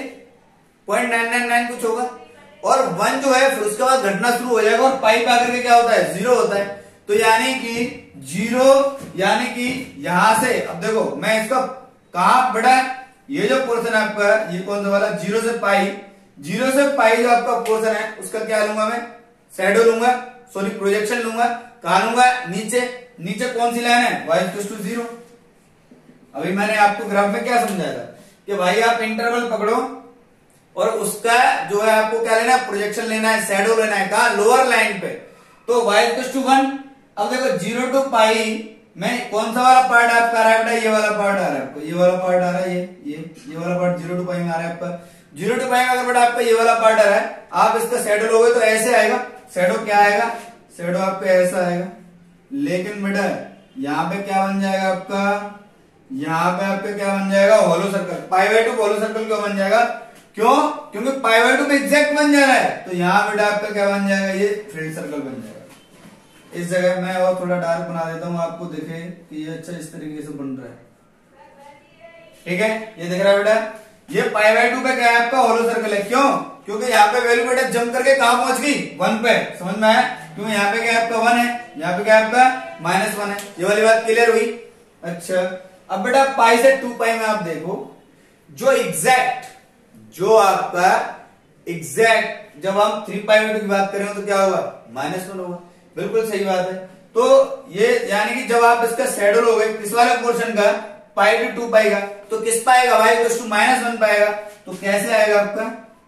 0.999 कुछ होगा, और 1 जो है फिर उसके बाद घटना शुरू हो जाएगा, और पाई पे आकर के क्या होता है 0 होता है। तो यानी कि 0, यानी कि यहां से, अब देखो मैं इसका कहां बेटा, ये जो पोर्शन है आपका, ये कौन सा वाला 0 से पाई, 0 से पाई जो आपका पोर्शन है उसका क्या लूंगा मैं, शैडो लूंगा, सॉरी प्रोजेक्शन लूंगा, कहां लूंगा नीचे, नीचे कौन सी लाइन है, y इक्वल टू 0। अभी मैंने आपको ग्राफ में क्या समझाया था कि भाई आप इंटरवल पकड़ो और उसका जो है आपको क्या लेना है, प्रोजेक्शन लेना है, शैडो लेना है, कहा लोअर लाइन पे। तो y इक्वल टू 1। अब देखो 0 टू पाई में कौन सा वाला पार्ट आपका आ रहा है बेटा, ये वाला पार्ट आ रहा है आपको, ये वाला पार्ट आ रहा है, ये वाला पार्ट 0 टू पाई में आ रहा है आपका। 0 टू पाई में अगर बेटा आपका ये वाला पार्ट आ रहा है, आप इसका शैडो लोगे तो ऐसे आएगा। शैडो क्या आएगा, शैडो आपका ऐसा आएगा। लेकिन बेटा यहाँ पे क्या बन जाएगा आपका, यहाँ पे आपका क्या बन जाएगा, hollow circle. Pi by 2 hollow circle क्यों बन जाएगा, क्यों, क्योंकि पाई बाय 2 में एग्जैक्ट बन जा रहा है। तो यहाँ बेटा आपका क्या बन जाएगा, ये फील्ड सर्कल बन जाएगा। इस जगह मैं और थोड़ा डार्क बना देता हूँ, आपको दिखे कि ये अच्छा इस तरीके से बन रहा है। ठीक है, ये दिख रहा है बेटा, ये पाई बाय 2 पे क्या है आपका, होलो सर्कल है। क्यों, क्योंकि यहाँ पे वैल्यू बेटा जंप करके कहां पहुंच गई, 1 पे। समझ में आया, क्योंकि यहाँ पे क्या है आपका 1 है, यहाँ पे क्या है आपका -1 है। ये वाली बात क्लियर हुई। अच्छा, अब बेटा पाई से 2 पाई में आप देखो, जो एग्जैक्ट, जो आपका एग्जैक्ट, जब हम 3 पाई बाय 2 की बात करें तो क्या होगा, -1 होगा। बिल्कुल सही बात है। तो ये यानी कि जब आप इसका शैडो लोगे किस वाले पोर्शन का, पाई टू 2 पाई का, तो किस पाएगा, y इक्वल टू -1 पाएगा। तो कैसे आएगा आपका,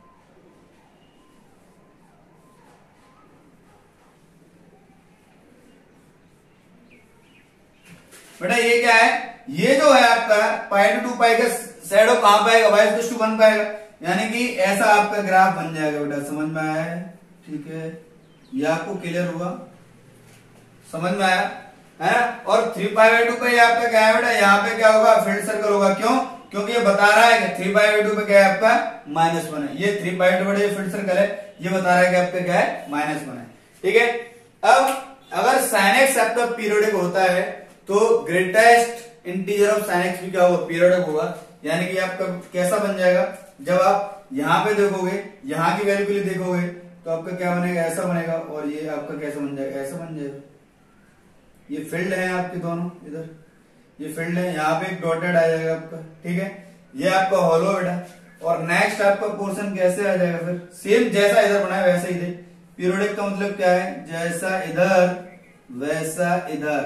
बेटा ये क्या है, ये जो है आपका पाई टू 2 पाई का शैडो कहां पाएगा, y इक्वल टू 1 पाएगा। यानी कि ऐसा आपका ग्राफ बन जाएगा बेटा। समझ में आया है, ठीक है, ये आपको क्लियर हुआ, समझ में आया है। और 3 पाई बाय 2 पे आपका क्या है बेटा, यहाँ पे क्या होगा, फील्ड सर्कल होगा। क्यों, क्योंकि ये बता रहा है कि 3 पाई बाय 2 पे क्या है आपका -1 है। ये 3 पाई बाय 2 ये फील्ड सर्कल है, ये बता रहा है कि आपका क्या है, -1 है। ठीक है, अब अगर sin x आपका पीरियोडिक होता है तो greatest integer of sin x भी क्या होगा, पीरियोडिक होगा। यानी कि आपका कैसा बन जाएगा, जब आप यहाँ पे देखोगे, यहाँ की वैल्यू के लिए देखोगे तो आपका क्या बनेगा, ऐसा बनेगा। और ये आपका कैसा बन जाएगा, ऐसा बन जाएगा। ये फील्ड है आपके दोनों, इधर ये फील्ड है, यहाँ पे एक डॉटेड आ जाएगा आपका। ठीक है, ये आपका होलो बेटा। और नेक्स्ट आपका पोर्शन कैसे आ जाएगा, फिर सेम जैसा इधर बना है वैसे ही दे। पीरियोडिक का मतलब क्या है, जैसा इधर वैसा इधर।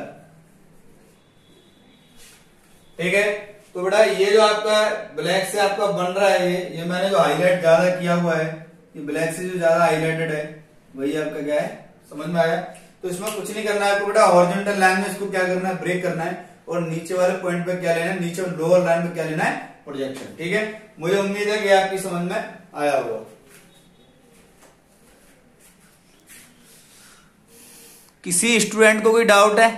ठीक है, तो बेटा ये जो आपका ब्लैक से आपका बन रहा है, ये मैंने जो हाईलाइट ज्यादा किया हुआ है, ये ब्लैक से जो ज्यादा हाईलाइटेड है वही आपका क्या है, समझ में आया। तो इसमें कुछ नहीं करना है आपको बेटा, हॉरिजॉन्टल लाइन में इसको क्या करना है, ब्रेक करना है। और नीचे वाले पॉइंट पे क्या लेना है, नीचे लोअर लाइन पे क्या लेना है, प्रोजेक्शन। ठीक है, मुझे उम्मीद है कि आपकी समझ में आया होगा। किसी स्टूडेंट को कोई डाउट है,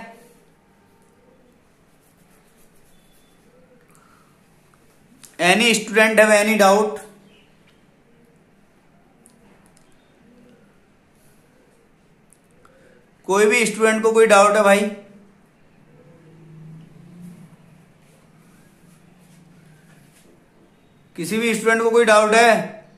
any student have any doubt? कोई भी स्टूडेंट को कोई डाउट है भाई? किसी भी स्टूडेंट को कोई डाउट है?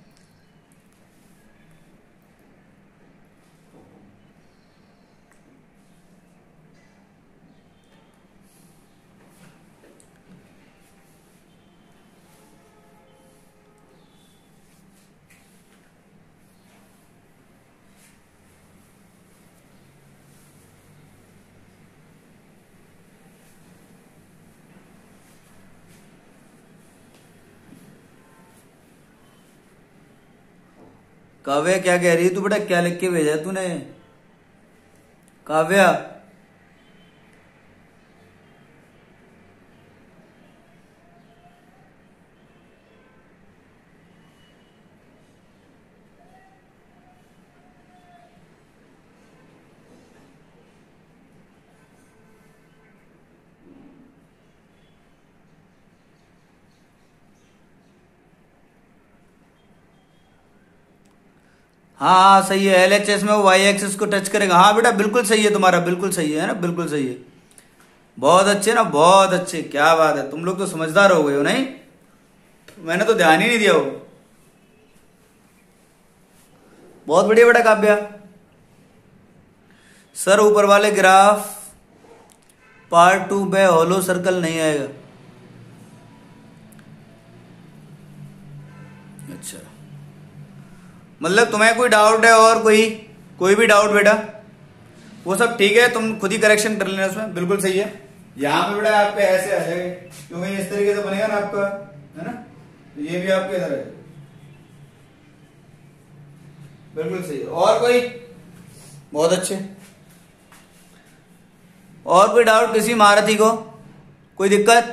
काव्या क्या कह रही है तू बेटा, क्या लिख के भेजा तूने काव्या? हाँ सही है, एलएचएस में वो वाई एक्सिस को टच करेगा। हाँ बेटा बिल्कुल सही है तुम्हारा, बिल्कुल सही है ना, बिल्कुल सही है। बहुत अच्छे ना, बहुत अच्छे, क्या बात है, तुम लोग तो समझदार हो गए हो। नहीं, मैंने तो ध्यान ही नहीं दिया हो। बहुत बढ़िया बेटा काव्या। सर ऊपर वाले ग्राफ पार्ट 2 पे होलो सर्कल नहीं आएगा। अच्छा, मतलब तुम्हें कोई डाउट है और कोई भी डाउट बेटा? वो सब ठीक है, तुम खुद ही करेक्शन कर लेना उसमें, बिल्कुल सही है। यहाँ पे बेटा आपका ऐसे आ जाएगा, क्योंकि इस तरीके से बनेगा ना आपका, है ना, तो ये भी आपके इधर आ जाएगा, बिल्कुल सही है। और कोई? बहुत अच्छे। और कोई डाउट किसी महारथी को? कोई दिक्कत?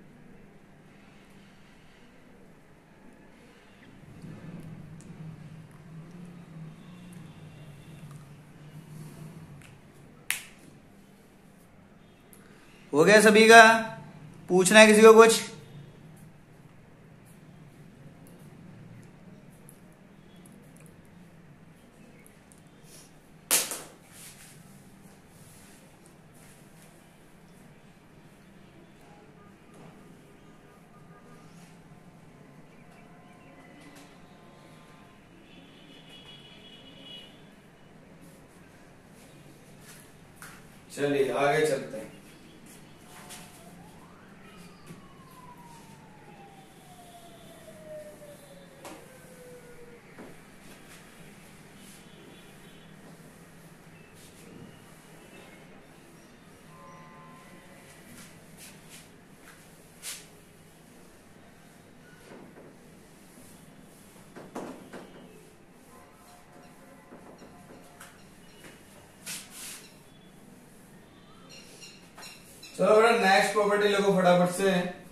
हो गया सभी का? पूछना है किसी को कुछ? चलिए आगे चलते हैं। चलो बेटा नेक्स्ट प्रॉपर्टी लिखो फटाफट से।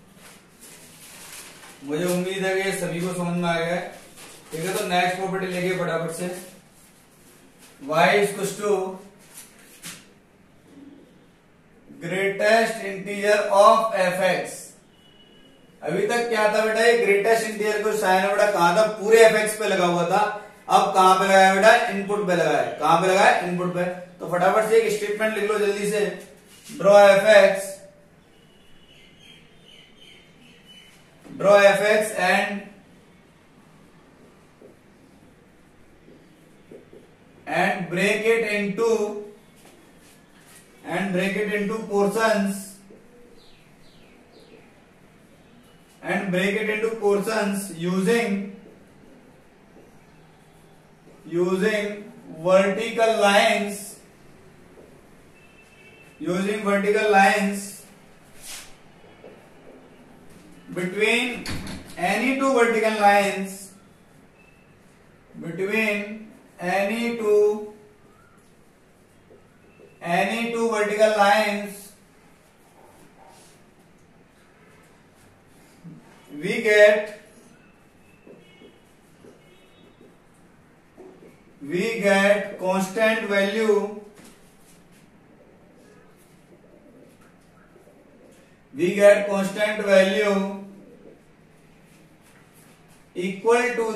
मुझे उम्मीद है कि सभी को समझ में आ गया है, ठीक है। तो नेक्स्ट प्रॉपर्टी लिखिए फटाफट से। y equals to greatest integer of fx। अभी तक क्या था बेटा, ये ग्रेटेस्ट इंटीजर को साइन बेटा कहां था, पूरे fx पे लगा हुआ था। अब कहां पे लगाया बेटा, इनपुट पे लगाया। कहां पे लगाया, इनपुट पे। तो फटाफट से एक स्टेटमेंट लिख लो जल्दी से। Draw fx and break it into portions using vertical lines between any two vertical lines we get constant value equal to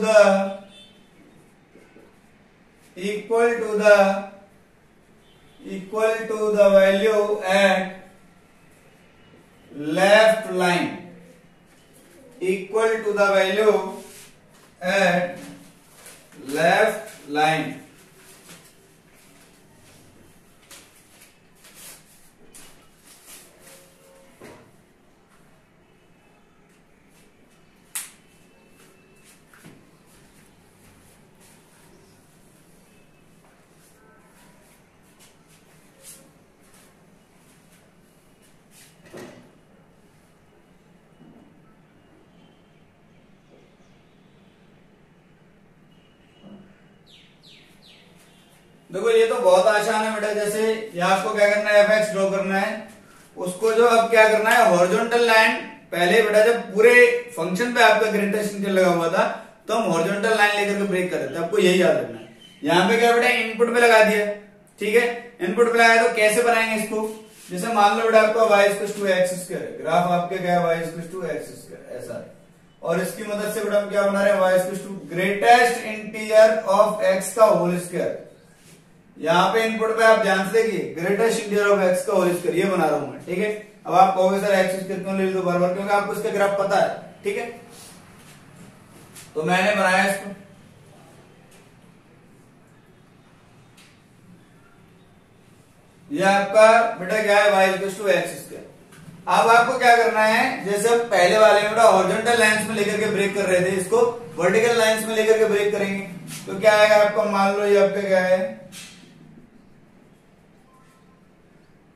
the value at left line, equal to the value at left line। देखो ये तो बहुत आसान है बेटा। जैसे ये आपको क्या करना है, fx ड्रॉ करना है, उसको जो अब क्या करना है, हॉरिजॉन्टल लाइन। पहले बेटा जब पूरे फंक्शन पे आपका ग्रेटेस्ट इंटीजर लगा हुआ था तो हम हॉरिजॉन्टल लाइन लेकर के ब्रेक कर रहे थे, आपको यही याद रखना है। यहाँ पे क्या बेटा, इनपुट पे लगा दिया, ठीक है। इनपुट पे लगाया तो कैसे बनाएंगे इसको, जैसे मान लो बेटा आपका y equals to x square, graph आपके क्या है y equals to x square ऐसा है। और इसकी मदद से बेटा हम क्या बना रहे हैं, y equals to greatest integer of x का होल स्क्वायर। यहाँ पे इनपुट पे आप ध्यान से देखिए, ग्रेटेस्ट इंटीजर ऑफ x का होल स्क्वायर ये बना रहा हूं मैं, ठीक है। अब आप कहोगे सर एक्स स्क्वायर क्यों ले लो बार बार, क्योंकि आपको इसका ग्राफ पता है, ठीक है। तो मैंने बनाया इसको, ये आपका बेटा क्या है, y equals to x square. अब आपको क्या करना है, जैसे हम पहले वाले में बेटा हॉरिजॉन्टल लाइंस में लेकर के ब्रेक कर रहे थे, इसको वर्टिकल लाइंस में लेकर के ब्रेक करेंगे। तो क्या आएगा आपको, मान लो ये आपका क्या है,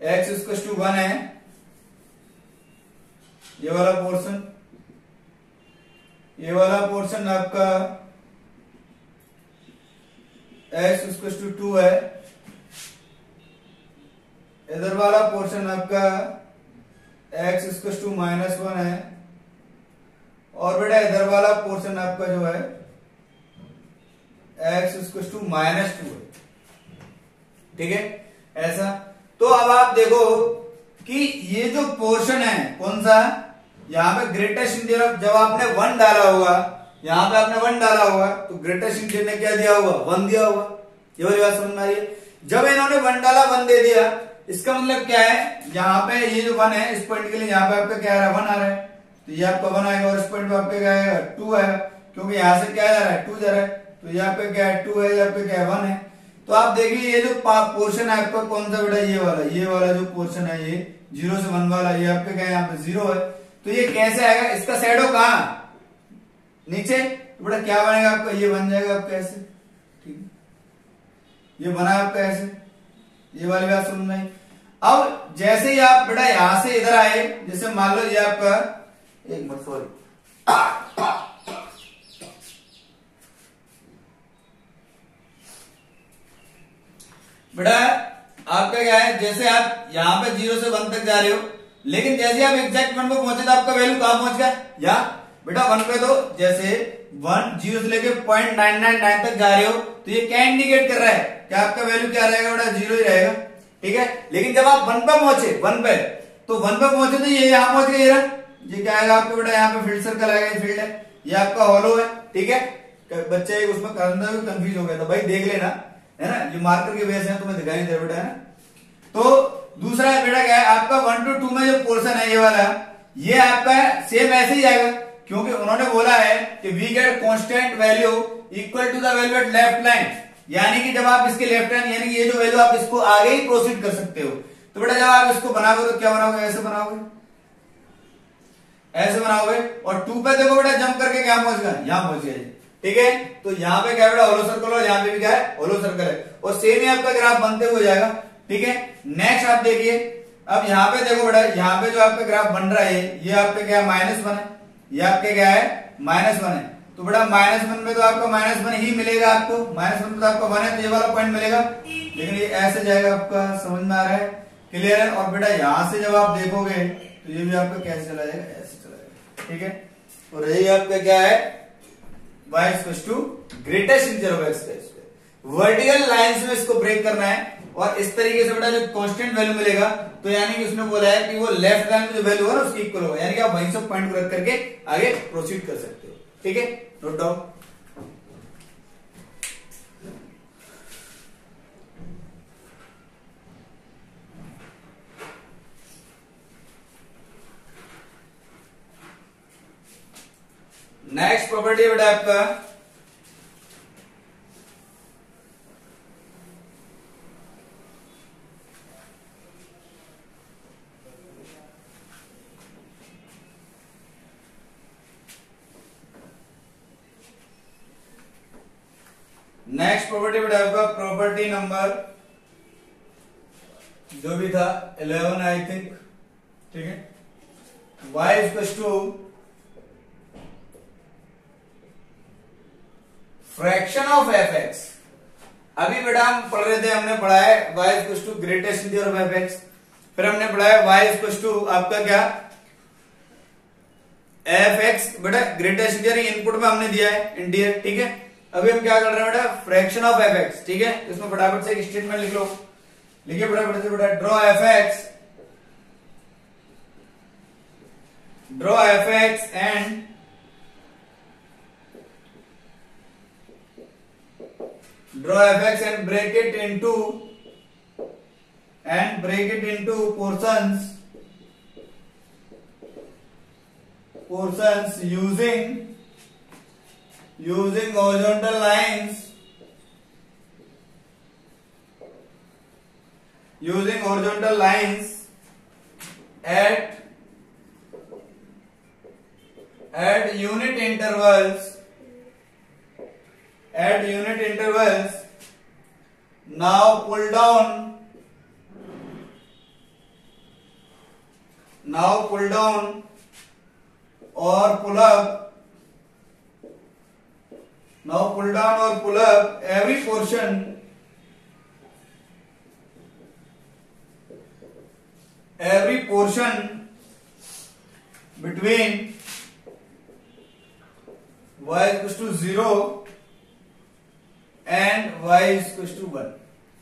x इक्वल टू 1 है, ये वाला पोर्शन आपका x इक्वल टू 2 है, इधर वाला पोर्शन आपका x इक्वल टू -1 है, और बेटा इधर वाला पोर्शन आपका जो है x इक्वल टू -2 है। ठीक है, ऐसा। तो अब आप देखो कि ये जो पोर्शन है कौन सा, यहां पे ग्रेटेस्ट इंटीजर जब आपने 1 डाला होगा, यहां पे आपने 1 डाला होगा तो ग्रेटेस्ट इंटीजर ने क्या दिया होगा, 1 दिया होगा। ये वाली बात समझ में आ रही है। जब इन्होंने 1 डाला 1 दे दिया, इसका मतलब क्या है, यहाँ पे ये जो 1 है इस पॉइंट के लिए यहाँ पे आपका क्या आ रहा है, 1 आ रहा है, तो ये आपका 1 आएगा, और इस पॉइंट पे आपका क्या आएगा, 2 आएगा, क्योंकि यहां से क्या जा रहा है, 2 जा रहा है, तो यहाँ पे क्या है 2 है, यहाँ पे क्या है 1 है। तो आप देखिए ये जो पोर्शन है आपका कौन सा बेटा, ये वाला जो पोर्शन है, ये 0 से 1 वाला, ये आपका क्या है, यहाँ पे 0 है। तो ये कैसे आएगा, इसका शैडो कहां, नीचे, तो बेटा क्या बनेगा आपका, ये बन जाएगा आपका ऐसे। ठीक है, ये बना आपका ऐसे, ये वाली बात समझ में आई। अब जैसे ही आप बेटा यहां से इधर आए, जैसे मान लो ये आपका, एक मिनट सॉरी, बेटा आपका क्या है, जैसे आप यहां पे 0 से 1 तक जा रहे हो, लेकिन जैसे आप एग्जैक्ट 1 पे पहुंचे तो आपका वैल्यू कहां पहुंच गया, या बेटा 1 पे, तो जैसे 0 से लेके 0.999 तक जा रहे हो, तो ये क्या इंडिकेट कर रहा है कि आपका वैल्यू क्या रहेगा बेटा, 0 ही रहेगा। ठीक है, लेकिन जब आप 1 पे पहुंचे, 1 पे, तो 1 पे पहुंचे तो ये यहां पहुंच गया, ये क्या आएगा आपको बेटा, यहाँ पे फील्ड सर्कल आएगा, ये फील्ड है, ये आपका हॉलो है। ठीक है, बच्चे उसमें कंफ्यूज हो गया था, भाई देख लेना, है ना, ये मार्कर के बेस है, तुम्हें दिखाई दे बेटा, है ना। तो दूसरा बेटा क्या है आपका 1 to 2 में जो पोर्शन है ये वाला, ये आपका सेम ऐसे ही आएगा, क्योंकि उन्होंने बोला है कि we get constant value equal to the value at left line, यानी कि जब आप इसके लेफ्ट हैंड, यानी कि ये जो वैल्यू आप इसको आगे ही प्रोसीड कर सकते हो। तो बेटा जब आप इसको बनाओगे तो क्या बनाओगे, ऐसे बनाओगे, ऐसे बनाओगे, और 2 पे देखो बेटा जंप करके क्या पहुंच गया, यहां पहुंच गया। ठीक है, तो यहाँ पे क्या बेटा होलो सर्कल, और यहाँ पे भी क्या है, होलो सर्कल है, और सेम ही आपका ग्राफ बनते हुए जाएगा। ठीक है, नेक्स्ट आप देखिए, अब यहाँ पे देखो बेटा, यहाँ पे जो आपका ग्राफ बन रहा है, ये आपका क्या है, -1 है, ये आपके क्या है, -1 है। तो बेटा -1 में तो आपका -1 ही मिलेगा, आपको -1 में तो आपका 1 है, तो ये वाला पॉइंट मिलेगा, लेकिन ये ऐसे जाएगा, आपका समझ में आ रहा है, क्लियर है। और बेटा यहां से जब आप देखोगे तो ये भी आपका कैसे चला जाएगा, ऐसे चला जाएगा। ठीक है, और यही आपका क्या है, y equal to greatest integer of x। Vertical lines में इसको ब्रेक करना है, और इस तरीके से बेटा जो कांस्टेंट वैल्यू मिलेगा, तो यानी कि उसने बोला है कि वो लेफ्ट हैंड में जो वैल्यू है ना उसकी इक्वल होगा, यानी कि आप वहीं से पॉइंट को रख करके आगे प्रोसीड कर सकते हो। ठीक है, नोट डाउन। नेक्स्ट प्रॉपर्टी बेटा आपका प्रॉपर्टी नंबर जो भी था 11 आई थिंक। ठीक है, y equal to fraction of f x. अभी बेटा हम पढ़ रहे थे, हमने पढ़ा है y equal to greatest integer of f x, फिर हमने पढ़ा है y इक्वल टू आपका क्या एफ एक्स, बेटा ग्रेटेस्ट इंटीजर इनपुट में हमने दिया है इंटीजर। ठीक है, अभी हम क्या कर रहे हैं बेटा, फ्रैक्शन ऑफ एफ एक्स। ठीक है, इसमें फटाफट से एक स्टेटमेंट लिख लो, लिखिए फटाफट से बेटा, draw f x and draw fx and break it into portions using horizontal lines at unit intervals. Now pull down now pull down और pull up, now pull down और pull up every portion between y equals to 0 and y equals to 1।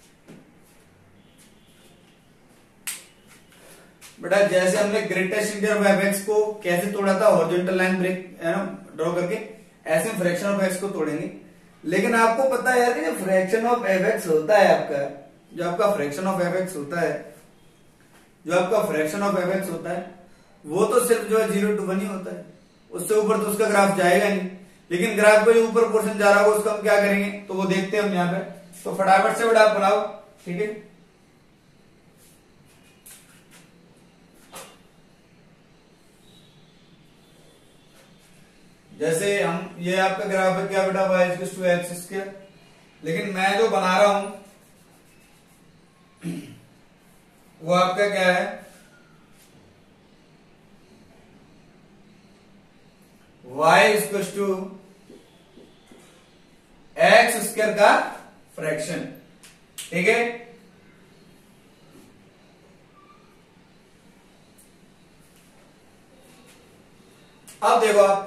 बेटा जैसे हमने greatest integer of f x को कैसे तोड़ा था, horizontal line break है ना ड्रॉ करके, ऐसे फ्रैक्शन ऑफ एक्स को तोड़ेंगे। लेकिन आपको पता है यार कि जो फ्रैक्शन ऑफ एफ एक्स होता है आपका, जो आपका फ्रैक्शन ऑफ एफ एक्स होता है, जो आपका फ्रैक्शन ऑफ एफ एक्स होता है वो तो सिर्फ जो है 0 to 1 ही होता है, उससे ऊपर तो उसका ग्राफ जाएगा नहीं। लेकिन ग्राफ पे जो ऊपर पोर्शन जा रहा होगा उसका हम क्या करेंगे, तो वो देखते हैं हम यहाँ पे। तो फटाफट से बेटा आप बनाओ, ठीक है। जैसे हम ये आपका ग्राफ है क्या बेटा, y equals to x square, लेकिन मैं जो बना रहा हूं वो आपका क्या है, y equals to x square का फ्रैक्शन, ठीक है। अब देखो आप,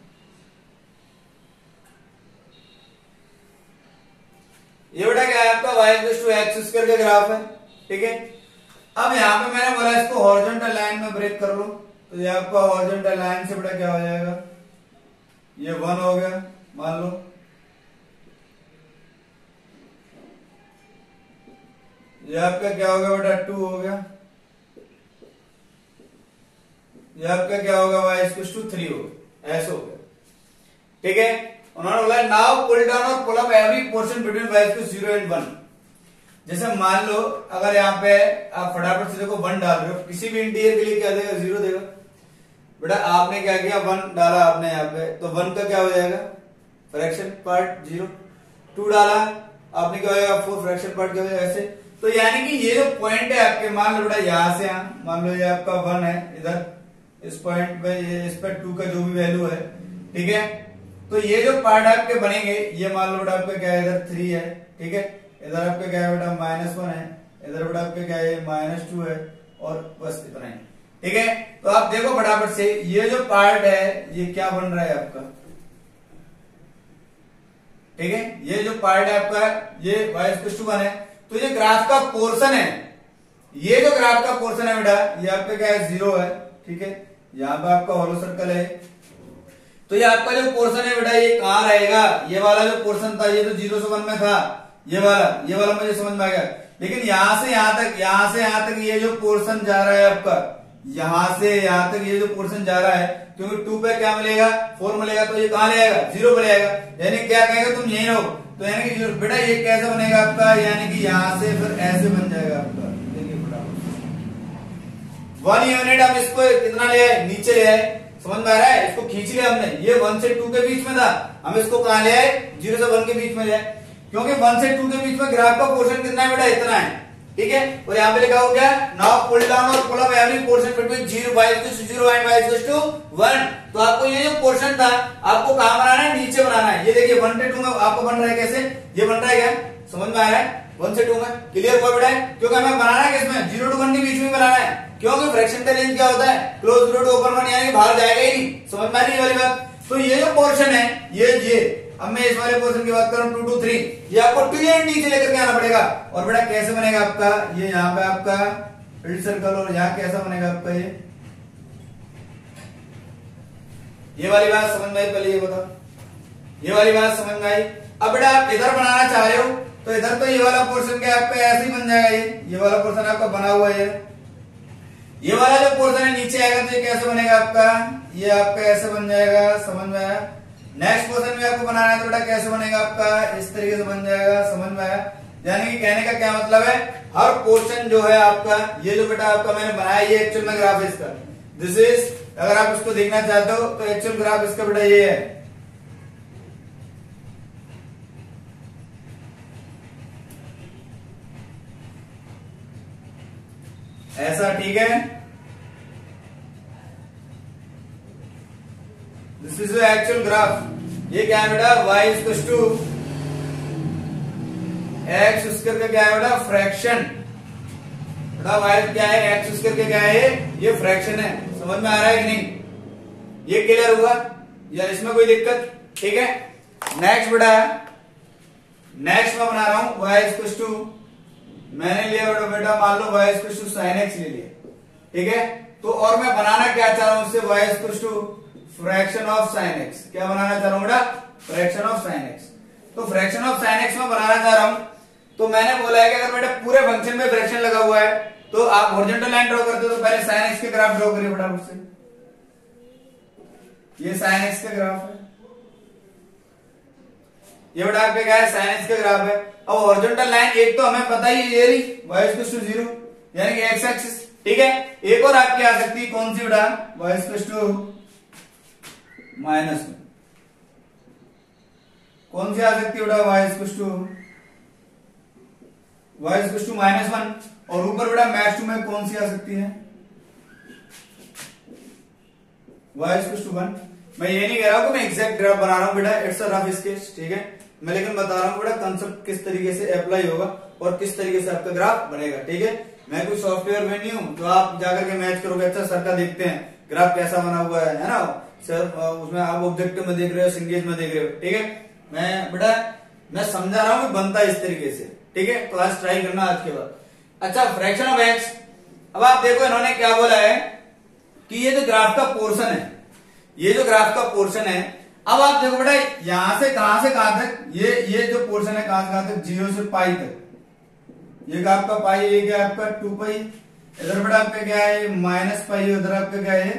ये बेटा क्या है आपका y equals to x square का ग्राफ है, ठीक है। अब यहां पे मैंने बोला इसको हॉरिजॉन्टल लाइन में ब्रेक कर लो, तो ये आपका हॉरिजॉन्टल लाइन से बेटा क्या हो जाएगा, ये 1 हो गया मान लो, ये आपका क्या हो गया बेटा 2 हो गया, ये आपका क्या होगा y इक्वल्स टू 3 हो गया, ऐसा हो गया, ठीक है। उन्होंने बोला नाउ पुल डाउन और pull up every portion between y equals 0 and 1। जैसे मान लो अगर यहाँ पे आप फटाफट से देखो 1 डाल रहे हो, किसी भी इंटीजर के लिए क्या देगा, 0 देगा। बेटा आपने क्या किया, 1 डाला आपने यहाँ पे, तो 1 का क्या हो जाएगा, फ्रैक्शन पार्ट 0। 2 डाला आपने क्या हो जाएगा, 4 फ्रैक्शन पार्ट क्या हो जाएगा, ऐसे। तो यानी कि ये जो पॉइंट है आपके, मान लो बेटा यहां से यहाँ मान लो ये आपका 1 है, इधर इस पॉइंट पे ये इस पर 2 का जो भी वैल्यू है, ठीक है। तो ये जो पार्ट आपके बनेंगे, ये मान लो बेटा आपका क्या है, इधर 3 है, ठीक है, इधर आपका क्या है बेटा -1 है, इधर बेटा आपका क्या है -2 है, और बस इतना ही, ठीक है। तो आप देखो फटाफट से, ये जो पार्ट है ये क्या बन रहा है आपका, ठीक है। ये जो पार्ट है आपका ये y इक्वल्स टू 1 है, तो ये ग्राफ का पोर्शन है, ये जो ग्राफ का पोर्शन है बेटा ये आपका क्या है 0 है, ठीक है। यहाँ पे आपका हॉलो सर्कल है, तो ये आपका जो पोर्शन है बेटा ये कहां रहेगा, ये वाला जो पोर्शन था ये तो 0 से 1 में था, ये वाला मुझे समझ में आ गया। लेकिन यहां से यहां तक, यहां से यहां तक ये जो पोर्शन जा रहा है आपका, यहां से यहां तक ये जो पोर्शन जा रहा है, क्योंकि 2 पे क्या मिलेगा, 4 मिलेगा, तो ये कहां ले आएगा, 0 पे ले आएगा। यानी क्या कहेगा, तुम यही रहो, तो यानी कि बेटा ये कैसे बनेगा आपका, यानी कि यहां से फिर ऐसे बन जाएगा आपका, देखिए फटाफट 1 यूनिट हम इसको कितना ले आए, नीचे ले आए, समझ में आ रहा है, इसको खींच लिया हमने, ये 1 से 2 के बीच में था, हम इसको कहां ले आए, 0 से 1 के बीच में ले आए, क्योंकि 1 से 2 के बीच में ग्राफ का पोर्शन कितना है बेटा, इतना है, ठीक है। और यहाँ पे लिखा हो गया नाउ पुल डाउन और pull up every portion between 0 y equals to 0 and y equals to 1। तो आपको ये जो पोर्शन था आपको कहां बनाना है, नीचे बनाना है। ये देखिए 1 से 2 में आपको बन रहा है, कैसे ये बन रहा है, क्या समझ में आ रहा है, 1 से 2 में क्लियर हुआ बेटा, क्योंकि हमें बनाना है किसमें, 0 to 1 के बीच में बनाना है, क्योंकि फ्रैक्शन का रेंज क्या होता है, क्लोज 0 to ओपन 1, यानी बाहर जाएगा ही नहीं, समझ में आ रही है वाली बात। तो ये जो पोर्शन है ये अब मैं इस वाले पोर्शन की बात करूं 2 to 3, ये आपको 2 यूनिट नीचे लेकर के आना पड़ेगा। और बेटा कैसे बनेगा आपका, ये यहाँ पे आपका फील्ड सर्कल, और यहाँ कैसा बनेगा आपका ये वाली बात समझ में आई, पहले ये बताओ, ये वाली बात समझ में आई। अब बेटा आप इधर बनाना चाह रहे हो, तो इधर तो ये वाला पोर्शन क्या आपका ऐसे ही बन जाएगा, ये वाला पोर्शन आपका बना हुआ है, ये वाला जो पोर्शन है नीचे आएगा, तो ये कैसे बनेगा आपका, ये आपका ऐसे बन जाएगा, समझ में आया। नेक्स्ट पोर्शन में आपको बनाना है, तो बेटा कैसे बनेगा आपका, इस तरीके से बन जाएगा, समझ में आया। यानी कि कहने का क्या मतलब है, हर पोर्शन जो है आपका, ये जो बेटा आपका मैंने बनाया, ये एक्चुअल में ग्राफ इसका, दिस इज, अगर आप इसको देखना चाहते हो तो एक्चुअल ग्राफ इसका बेटा ये है, ऐसा, ठीक है। This is your actual graph. ये क्या है बेटा, y equal to x square का क्या है बेटा, फ्रैक्शन। बेटा y क्या है, एक्स स्क्वायर का क्या है, ये फ्रैक्शन है। समझ में आ रहा है कि नहीं? ये क्लियर हुआ या इसमें कोई दिक्कत? ठीक है। नेक्स्ट बेटा, नेक्स्ट मैं बना रहा हूं y इक्वल टू, मैंने लिया बेटा मान लो y equal to sine x ले लिया। ठीक है। तो और मैं बनाना क्या चाह रहा हूं उससे, y equal to fraction of sine x. क्या बनाना चाह रहा हूं बेटा, फ्रैक्शन ऑफ साइन एक्स। तो फ्रैक्शन ऑफ साइन एक्स में बनाना चाह रहा हूं, तो मैंने बोला है कि अगर बेटा पूरे फंक्शन में फ्रैक्शन लगा हुआ है तो आप हॉरिजॉन्टल लाइन ड्रॉ करते हो तो पहले साइन एक्स के ग्राफ ड्रॉ करिए बेटा मुझसे। ये साइन एक्स का ग्राफ है, ये बेटा आपका क्या है, साइन एक्स का ग्राफ है। अब हॉरिजॉन्टल लाइन एक तो हमें पता ही ये रही y इक्वल टू 0 यानी कि एक्स एक्सिस। ठीक है। एक और आपकी आ सकती है, कौन सी बेटा, y इक्वल टू -1। कौन सी आ सकती है बेटा, y इक्वल टू -1। और ऊपर बेटा मैच टू में कौन सी आ सकती है, y इक्वल टू 1। मैं ये नहीं कह रहा हूं कि मैं एग्जैक्ट ग्राफ बना रहा हूं बेटा, इट्स अ रफ स्केच। ठीक है। मैं लेकिन बता रहा हूं बेटा कंसेप्ट किस तरीके से अप्लाई होगा और किस तरीके से आपका ग्राफ बनेगा। ठीक है। मैं कोई सॉफ्टवेयर में नहीं हूं तो आप जाकर के मैच करोगे, अच्छा सर का देखते हैं ग्राफ कैसा बना हुआ है ना सर, उसमें आप ऑब्जेक्टिव में देख रहे हो, सिंगेज में देख रहे हो। ठीक है। मैं बेटा मैं समझा रहा हूं कि बनता है इस तरीके से। ठीक है। तो आज ट्राई करना आज के बाद। अच्छा, फ्रैक्शन ऑफ एक्स। अब आप देखो इन्होंने क्या बोला है कि ये जो ग्राफ का पोर्शन है, ये जो ग्राफ का पोर्शन है, अब आप देखो बेटा यहां से कहां तक, ये जो पोर्शन है कहां से कहां तक, 0 से पाई तक। ये आपका पाई, ये क्या आपका 2 पाई, इधर बेटा आपका क्या है -पाई, उधर आपका क्या है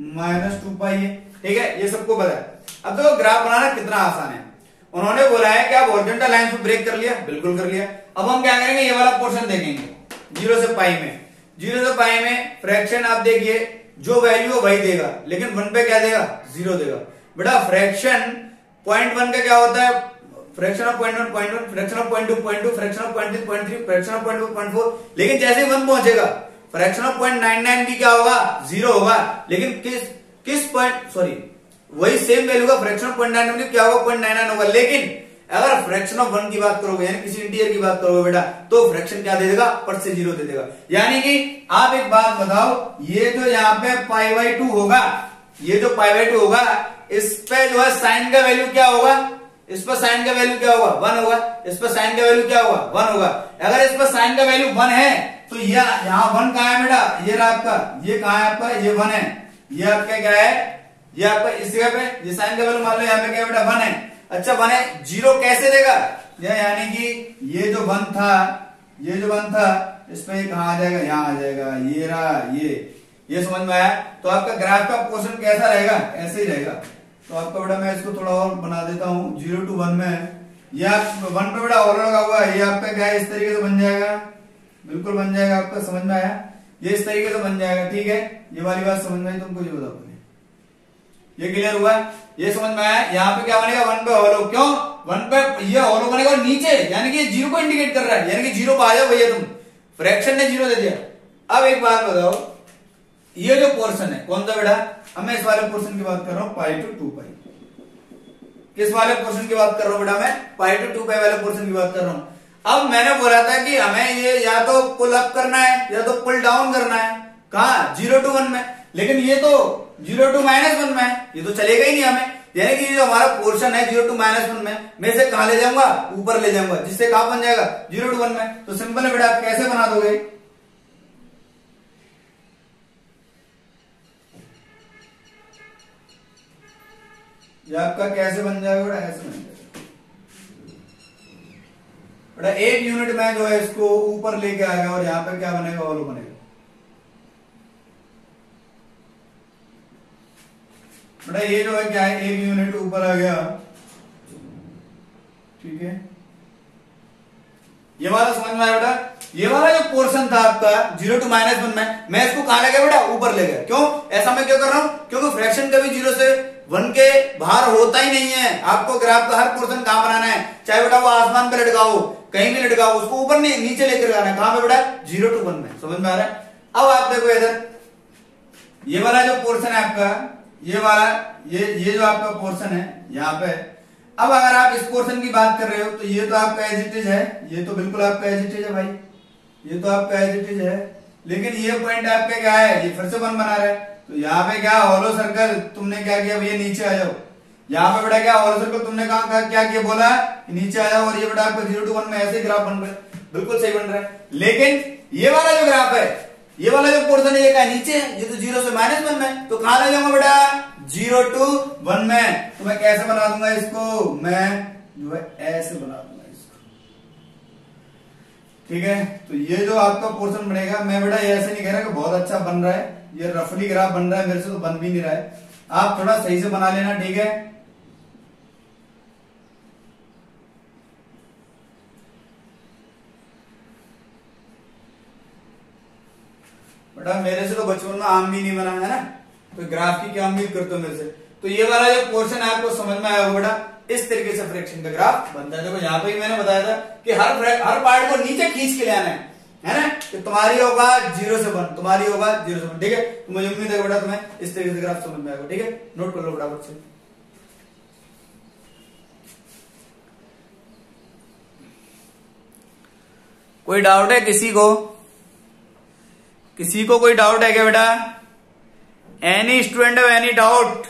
-2 पाई है। ठीक है। ये सबको पता है। अब देखो ग्राफ बनाना कितना आसान है। उन्होंने बोला है कि आप हॉरिजॉन्टल लाइन पे ब्रेक कर लिया, बिल्कुल कर लिया। अब हम क्या करेंगे, ये वाला पोर्शन देखेंगे 0 से पाई में। 0 से पाई में फ्रैक्शन आप देखिए जो वैल्यू वही देगा, लेकिन 1 पे क्या देगा, 0 देगा। बेटा फ्रैक्शन 0.1 का क्या होता है, fraction of 0.1 0.1, fraction of 0.2 0.2, fraction of 0.3 0.3, fraction of 0.4 0.4। लेकिन जैसे ही 1 पहुंचेगा फ्रैक्शन ऑफ 0.99 भी क्या होगा, 0 होगा। लेकिन किस पॉइंट, सॉरी वही सेम वैल्यू का फ्रैक्शन ऑफ 0.99 क्या होगा, 0.99 होगा। लेकिन अगर फ्रैक्शन ऑफ 1 की बात करोगे यानी किसी इंटीजर की बात करोगे बेटा, तो फ्रैक्शन क्या दे देगा, पर से 0 दे देगा। यानी कि आप एक बात बताओ, ये जो यहाँ पे π/2 होगा, ये जो π/2 होगा, इस पे जो है साइन का वैल्यू क्या होगा, इस पर साइन का वैल्यू क्या होगा, 1 होगा। इस पर साइन का वैल्यू क्या होगा, 1 होगा। अगर इस पर साइन का वैल्यू 1 है तो ये यहाँ 1 कहाँ है बेटा, ये रहा आपका, ये कहाँ है आपका, ये 1 है। ये आपका क्या है, ये आपका इस जगह पे ये साइन का वैल्यू मान लो यहाँ पे क्या बेटा 1 है। अच्छा 1 है, 0 कैसे देगा, यानी कि ये जो 1 था, ये जो 1 था, इस पे कहा आ जाएगा, यहाँ आ जाएगा, ये रहा ये समझ में आया। तो आपका ग्राफ का पोर्शन कैसा रहेगा, ऐसे ही रहेगा। तो आपका बेटा मैं इसको थोड़ा और बना देता हूँ, 0 to 1 में ये 1 पे बेटा और लगा हुआ है, ये आपका क्या है इस तरीके से बन जाएगा, बिल्कुल बन जाएगा। आपका समझ में आया, ये इस तरीके से बन जाएगा। ठीक है। ये वाली बात समझ में आई तुमको, ये बताओ, ये क्लियर हुआ, ये समझ में आया। यहाँ पे क्या बनेगा, 1 पे हॉलो, क्यों 1 पे ये हॉलो बनेगा और नीचे यानी कि 0 को इंडिकेट कर रहा है, यानी कि 0 पे आ जाओ भैया तुम, फ्रैक्शन ने 0 दे दिया। अब एक बात बताओ, ये जो पोर्शन है कौन सा बेटा, अब मैं इस वाले पोर्शन की बात कर रहा हूं π to 2 पाई। किस वाले पोर्शन की बात कर रहा हूं बेटा, मैं π to 2 पाई वाले पोर्शन की बात कर रहा हूं। अब मैंने बोला था कि हमें ये या तो पुल अप करना है या तो पुल डाउन करना है, कहा 0 to 1 में, लेकिन ये तो 0 to -1 में है, ये तो चलेगा ही नहीं हमें। यानी कि जो हमारा पोर्शन है 0 to -1 में, मैं इसे कहां ले जाऊंगा, ऊपर ले जाऊंगा, जिससे कहां बन जाएगा 0 to 1 में। तो सिंपल है बेटा, आप कैसे बना दोगे, ये आपका कैसे बन जाएगा बेटा, ऐसे बन जाएगा बेटा। 1 यूनिट में जो है इसको ऊपर लेके आएगा और यहाँ पे क्या बनेगा, हॉलो बनेगा बेटा। ये जो है क्या है, 1 यूनिट ऊपर आ गया। ठीक है। ये वाला समझ में आया बेटा। ये वाला जो पोर्शन था आपका 0 to -1 में, मैं इसको कहां ले गया बेटा, ऊपर ले गया। क्यों ऐसा मैं क्यों कर रहा हूं, क्योंकि फ्रैक्शन कभी 0 से 1 के बाहर होता ही नहीं है। आपको ग्राफ का हर पोर्शन कहां बनाना है, चाहे बेटा वो आसमान पे लटका हो, कहीं भी लटका हो, उसको ऊपर नहीं नीचे लेकर आना है। कहां पे बेटा, 0 to 1 में। समझ में आ रहा है। अब आप देखो इधर ये वाला जो पोर्शन है आपका, ये वाला ये जो आपका पोर्शन है यहाँ पे। अब अगर आप इस पोर्शन की बात कर रहे हो तो ये तो आपका एज इट इज है, ये तो बिल्कुल आपका एज इट इज है भाई, ये तो आपका एज इट इज है। लेकिन ये पॉइंट आपका क्या है, ये फिर से 1 बना रहा है। तो यहाँ पे क्या हॉलो सर्कल तुमने क्या किया भैया, नीचे आ जाओ। यहाँ पे बेटा क्या हॉलो सर्कल तुमने कहा क्या किया, बोला कि नीचे आ जाओ। और ये बेटा आपका 0 to 1 में ऐसे ग्राफ बन रहा है, बिल्कुल सही बन रहा है। लेकिन ये वाला जो ग्राफ है, ये वाला जो पोर्शन है, ये क्या नीचे है, ये तो 0 से -1 में। तो कहां ले जाऊंगा बेटा, 0 to 1 में। तो मैं कैसे बना दूंगा इसको, मैं जो है ऐसे बना दूंगा इसको, ठीक है। तो ये जो आपका पोर्शन बनेगा, मैं बेटा ये ऐसे नहीं कह रहा कि बहुत अच्छा बन रहा है, ये रफली ग्राफ बन रहा है, मेरे से तो बन भी नहीं रहा है। आप थोड़ा सही से बना लेना, ठीक है। बेटा मेरे से तो बचपन में आम भी नहीं बना है ना, तो ग्राफ की क्या उम्मीद करते हो मेरे से। तो ये वाला जो पोर्शन है आपको समझ में आया होगा बेटा, इस तरीके से फ्रैक्शन का ग्राफ बनता है। देखो यहाँ पे मैंने बताया था कि हर पार्ट को नीचे खींच के ले आना है ना। कि तुम्हारी होगा 0 से 1, तुम्हारी होगा 0 से 1, ठीक है। तो मुझे उम्मीद है बेटा तुम्हें इस तरीके से ग्राफ समझ में आएगा, ठीक है। नोट कर लो फटाफट से। कोई डाउट है किसी को, किसी को कोई डाउट है क्या बेटा, any student have any doubt.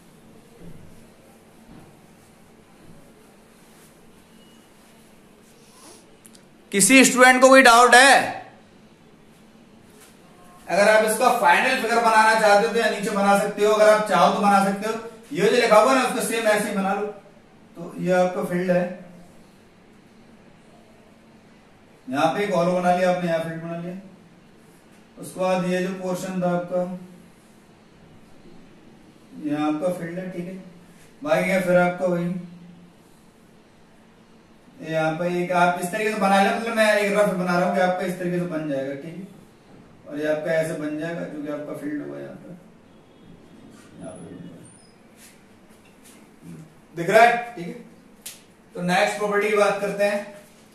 किसी स्टूडेंट को कोई डाउट है? अगर आप इसका फाइनल फिगर बनाना चाहते हो तो या नीचे बना सकते हो, अगर आप चाहो तो बना सकते हो। ये जो लिखा हुआ है ना उसको सेम ऐसे ही बना लो। तो ये आपका फील्ड है, यहां पे एक हॉलो बना लिया आपने, यहां फील्ड बना लिया। उसके बाद ये जो पोर्शन था आपका, ये आपका फील्ड है, ठीक है। बाकी क्या फिर आपका वही यहाँ पे एक आप इस तरीके से बना लें, मतलब मैं एक रफ बना रहा हूँ कि आपका इस तरीके से बन जाएगा, ठीक है। और ये आपका ऐसे बन जाएगा जो कि आपका फील्ड होगा यहाँ पे दिख रहा है, ठीक है। तो नेक्स्ट प्रॉपर्टी की बात करते हैं।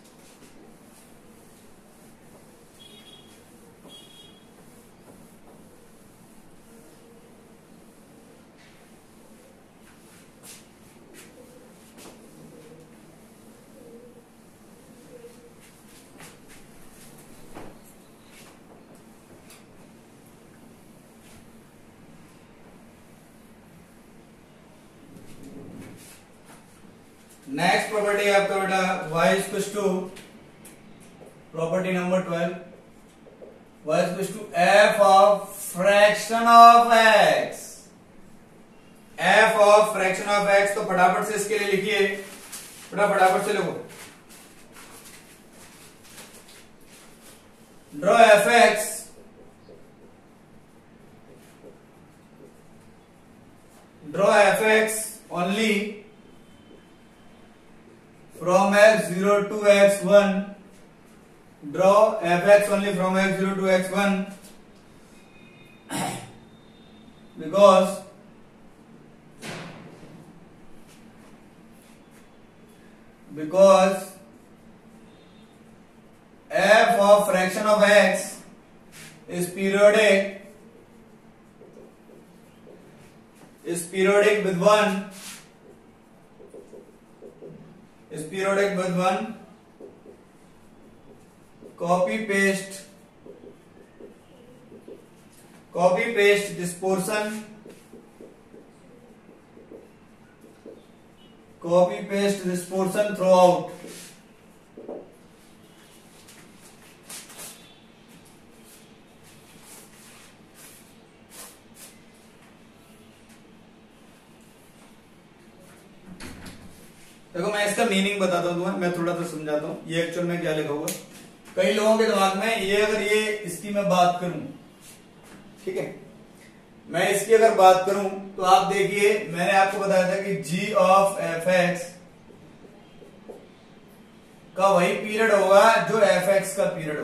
नेक्स्ट प्रॉपर्टी है आपका बेटा y equals to property number 12, y equals to f of fraction of x। f of fraction of x, तो फटाफट से इसके लिए लिखिए, फटाफट से लिखो। Draw fx only from x0 to x1, draw fx only from x0 to x1 because f of fraction of x is periodic with one copy paste this portion, throughout. देखो मैं इसका मीनिंग बताता हूं तुम्हें, मैं थोड़ा सा समझाता हूं ये एक्चुअल में क्या लिखा हुआ है। कई लोगों के दिमाग में ये, अगर ये इसकी मैं बात करूं, ठीक है, मैं इसकी अगर बात करूं तो आप देखिए मैंने आपको बताया था कि g ऑफ fx का वही पीरियड होगा जो fx का पीरियड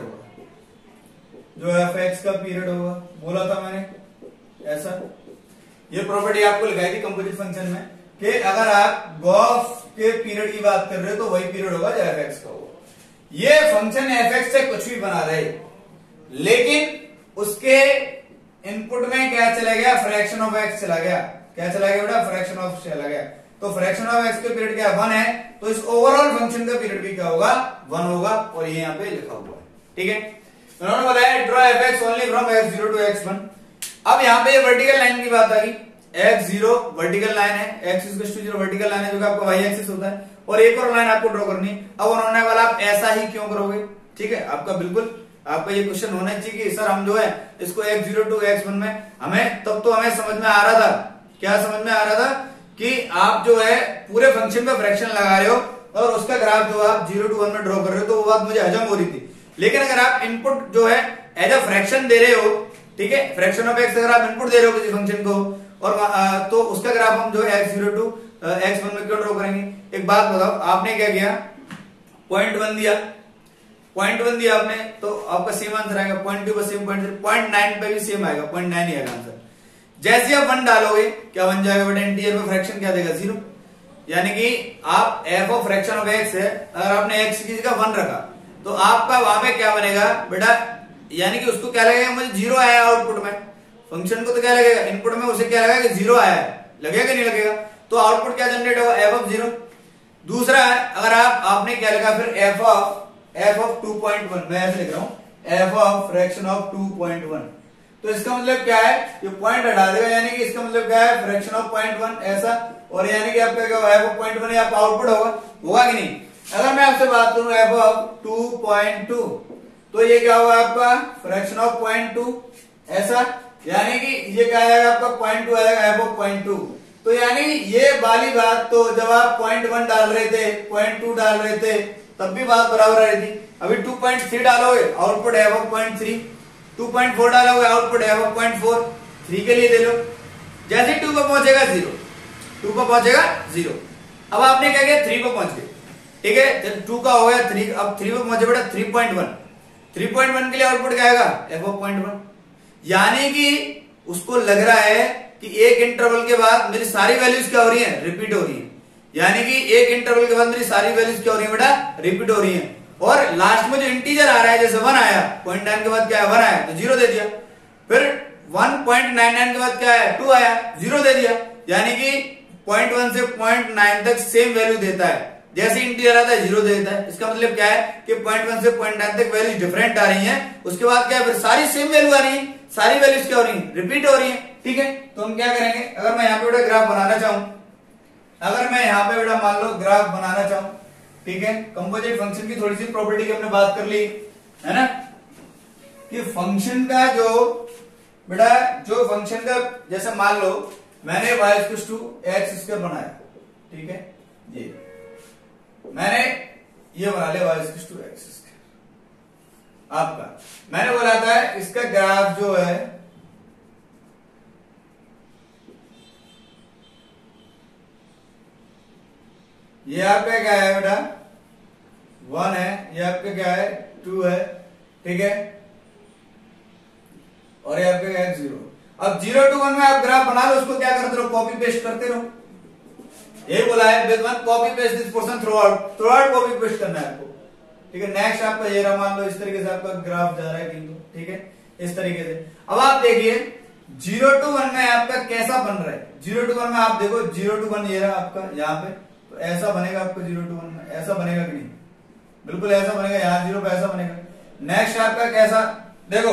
होगा, बोला था मैंने ऐसा। ये प्रॉपर्टी आपको लिखाई थी कंपोजिट फंक्शन में कि अगर आप गॉस के पीरियड की बात कर रहे हो तो वही पीरियड होगा जो fx का होगा। ये फंक्शन fx से कुछ भी बना रहे, लेकिन उसके इनपुट में क्या चला गया, फ्रैक्शन ऑफ x चला गया। क्या चला गया बेटा, फ्रैक्शन ऑफ चला गया। तो फ्रैक्शन ऑफ एक्स का पीरियड क्या 1 है, तो इस ओवरऑल फंक्शन का पीरियड भी क्या होगा, 1 होगा, और ये यहाँ पे लिखा हुआ है। ठीक है, उन्होंने बताया draw f x only from x0 to x1। अब यहाँ पे वर्टिकल लाइन की बात आ गई, x0 वर्टिकल लाइन है, x equal to 0 vertical line है जो कि आपका y एक्सिस होता है, और एक और लाइन आपको ड्रॉ करनी। अब उन्होंने बोला आप ऐसा ही क्यों करोगे, ठीक है, आपका बिल्कुल आपका ये क्वेश्चन होना चाहिए कि सर हम जो है इसको x0 टू x1 में हमें तब तो हमें समझ में आ रहा था, क्या समझ में आ रहा था कि आप जो है पूरे फंक्शन पे फ्रैक्शन लगा रहे हो और उसका ग्राफ जो आप 0 टू 1 में ड्रॉ कर रहे हो, तो वो बात मुझे हजम हो रही थी। लेकिन अगर आप इनपुट जो है एज अ फ्रैक्शन दे रहे हो, ठीक है, फ्रैक्शन ऑफ एक्स अगर आप इनपुट दे रहे हो किसी फंक्शन को, और तो उसका ग्राफ हम जो है x0 टू x1 में क्यों ड्रॉ करेंगे। एक बात बताओ, आपने क्या किया, पॉइंट 1 दिया, पॉइंट 1 दिया आपने, तो आपका सेम आंसर आएगा, पॉइंट 2 पर सेम, पॉइंट 9 पे भी सेम आएगा, पॉइंट 9 ही आएगा आंसर। जैसे आप 1 डालोगे क्या बन जाएगा बेटा, इंटीजर में फ्रैक्शन क्या देगा, 0। यानी कि आप f of fraction of x है, अगर आपने एक्स की जगह 1 रखा तो आपका वहां पे क्या बनेगा बेटा, यानी कि उसको क्या लगेगा, मुझे 0 आया आउटपुट में, फंक्शन को तो क्या लगेगा इनपुट में, उसे क्या लगेगा कि 0 आया है, लगेगा नहीं लगेगा, तो आउटपुट क्या जनरेट होगा, एफ ऑफ 0। दूसरा है, अगर आपने क्या लिखा फिर एफ ऑफ 2.1, मैं ऐसे लिख रहा हूं एफ ऑफ फ्रैक्शन ऑफ 2.1, तो इसका मतलब क्या है, ये पॉइंट हटा देगा, यानी कि इसका मतलब क्या है, फ्रैक्शन ऑफ 0.1 ऐसा, और यानी कि आपका क्या होगा, एफ ऑफ 0.1 आपका आउटपुट होगा कि नहीं। अगर मैं आपसे बात करूं एफ ऑफ 2.2, तो ये क्या होगा आपका फ्रैक्शन ऑफ 0.2 ऐसा, यानी कि ये क्या आएगा आपका 0.2 आएगा एफ ऑफ 0.2। तो यानी ये वाली बात, तो जब आप 0.1 डाल रहे थे, 0.2 डाल रहे थे, तब भी बात बराबर आ रही थी। अभी 2.3 डालोगे आउटपुट एफ ऑफ 0.3, 2.4 डालोगे आउटपुट एफ ऑफ 0.4, 3 के लिए दे लो, जैसे 2 पर पहुंचेगा 0, 2 पर पहुंचेगा 0। अब आपने क्या किया, 3 पर पहुंच गए, ठीक है, जब 2 का हो गया 3, अब 3 पर पहुंचे बेटा 3.1, 3.1 के लिए आउटपुट क्या आएगा, एफ ऑफ 0.1। यानी कि उसको लग रहा है कि एक इंटरवल के बाद मेरी सारी वैल्यूज क्या हो रही है, रिपीट हो रही है, यानी कि एक इंटरवल के बाद मेरी सारी वैल्यूज क्या हो रही है बेटा, रिपीट हो रही है, और लास्ट में जो इंटीजर आ रहा है, जैसे 1 आया, 0.9 के बाद क्या है 1 आया तो 0 दे दिया, फिर 1.99 के बाद क्या है 2 आया, 0 दे दिया, यानी कि 0.1 से 0.9 तक सेम वैल्यू देता है, जैसे इंटीजर आता है 0 देता है। इसका मतलब क्या है कि 0.1 से 0.9 तक वैल्यूज डिफरेंट आ रही हैं, उसके बाद क्या है फिर सारी सेम वैल्यू आ रही है, सारी वैल्यूज क्या हो रही है, रिपीट हो रही है, ठीक है। तो हम क्या करेंगे, अगर मैं यहाँ पे बेटा ग्राफ बनाना चाहूं, अगर मैं यहाँ पे बेटा मान लो ग्राफ बनाना चाहूं, ठीक है, कंपोजिट फंक्शन की थोड़ी सी प्रॉपर्टी की हमने बात कर ली है ना, कि फंक्शन का जो बेटा, जो फंक्शन का, जैसे मान लो मैंने y=x² बनाया, ठीक है, ये मैंने ये बना लिया y=x², आपका मैंने बोला था इसका ग्राफ जो है ये आपका क्या है बेटा 1 है, ये आपका क्या है 2 है, ठीक है, और ये आपका क्या है 0। अब 0 to 1 में आप ग्राफ बना लो, उसको क्या करते रहो, कॉपी पेस्ट करते रहो, ये बोला है with one copy paste this portion throughout copy paste करना है आपको, ठीक है। नेक्स्ट आपका ये रहा, मान लो इस तरीके से आपका ग्राफ जा रहा है किंतु, ठीक है, इस तरीके से। अब आप देखिए 0 to 1 में आपका कैसा बन रहा है, 0 to 1 में आप देखो 0 to 1 ये रहा आपका यहाँ पे, तो ऐसा बनेगा आपको 0 to 1 में, ऐसा बनेगा कि नहीं, बिल्कुल ऐसा बनेगा, यहाँ 0 पे ऐसा बनेगा। नेक्स्ट आपका कैसा देखो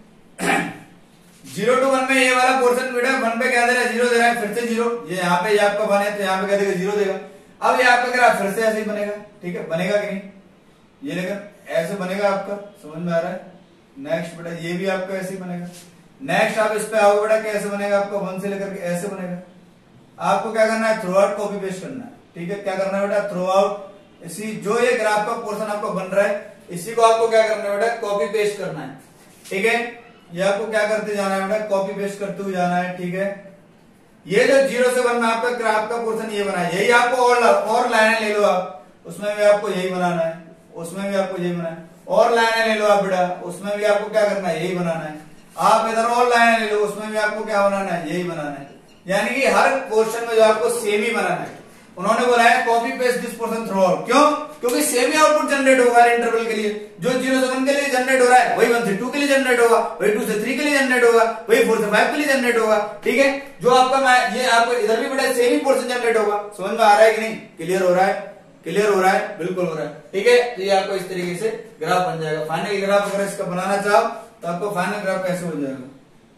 0 to 1 में ये वाला पोर्शन बेटा 1 पे क्या दे रहा है, 0 दे रहा है, फिर से 0, ये यहाँ पे ये आपका 1 है तो यहाँ पे क्या देगा 0 देगा। अब ये आपका ग्राफ फिर से ऐसे ही बनेगा, ठीक है, बनेगा कि नहीं, ये लेकर ऐसे बनेगा, आपका समझ में आ रहा है। नेक्स्ट बेटा ये भी आपका ऐसे ही बनेगा। नेक्स्ट आप इस पे आओगे बेटा, कैसे बनेगा आपका 1 से लेकर के ऐसे बनेगा। आपको क्या करना है, थ्रू आउट कॉपी पेस्ट करना है, ठीक है, क्या करना है बेटा, थ्रू आउट इसी जो ये ग्राफ का पोर्शन आपका बन रहा है, इसी को आपको क्या करना है बेटा, कॉपी पेस्ट करना है, ठीक है। ये आपको क्या करते जाना है बेटा, कॉपी पेस्ट करते हुए जाना है, ठीक है। ये जो 0 से 1 में आपका ग्राफ का पोर्शन ये बना है, यही आपको और लाइनें ले लो आप, उसमें भी आपको यही बनाना है, उसमें भी आपको यही बनाना है, और लाइनें ले लो आप बेटा, उसमें भी आपको क्या करना है, यही बनाना है। आप इधर और लाइनें ले लो, उसमें भी आपको क्या बनाना है, यही बनाना है। यानी कि हर पोर्शन में जो आपको सेम ही बनाना है। उन्होंने बोला है copy paste this portion throughout, क्यों, क्योंकि सेम ही आउटपुट जनरेट होगा हर इंटरवल के लिए। जो 0 से 1 के लिए जनरेट हो रहा है वही 1 से 2 के लिए जनरेट होगा, वही 2 से 3 के लिए जनरेट होगा, वही 4 से 5 के लिए जनरेट होगा। ठीक है, जो आपका ये आपको इधर भी बड़ा सेम ही पोर्शन जनरेट होगा। समझ में आ रहा है कि नहीं? क्लियर हो रहा है? क्लियर हो रहा है? बिल्कुल हो रहा है। ठीक है, तो ये आपको इस तरीके से ग्राफ बन जाएगा। फाइनल ग्राफ अगर इसका बनाना चाहो तो आपको फाइनल ग्राफ कैसे हो जाएगा?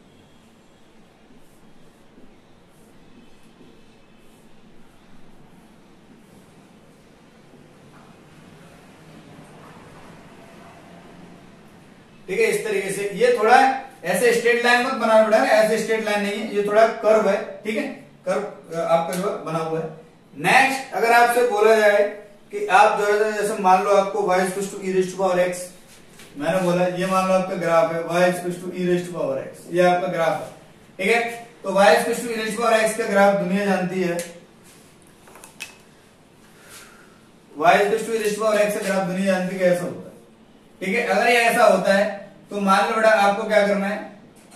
ठीक है, इस तरीके से। ये थोड़ा ऐसे स्ट्रेट लाइन मत बनाना पड़ेगा, ऐसे स्ट्रेट लाइन नहीं है, ये थोड़ा कर्व है। ठीक है, कर्व आपका जो बना हुआ है। नेक्स्ट, अगर आपसे बोला जाए कि आप जो है जैसे मान लो आपको y = e⁻x, मैंने बोला ये मान लो आपका ग्राफ है y = e⁻x, ये आपका ग्राफ है। ठीक है, तो y = e⁻x का ग्राफ दुनिया जानती है। y = e⁻x का ग्राफ दुनिया जानती है कैसा होता है। ठीक है, अगर ये ऐसा होता है तो मान लो बेटा आपको क्या करना है,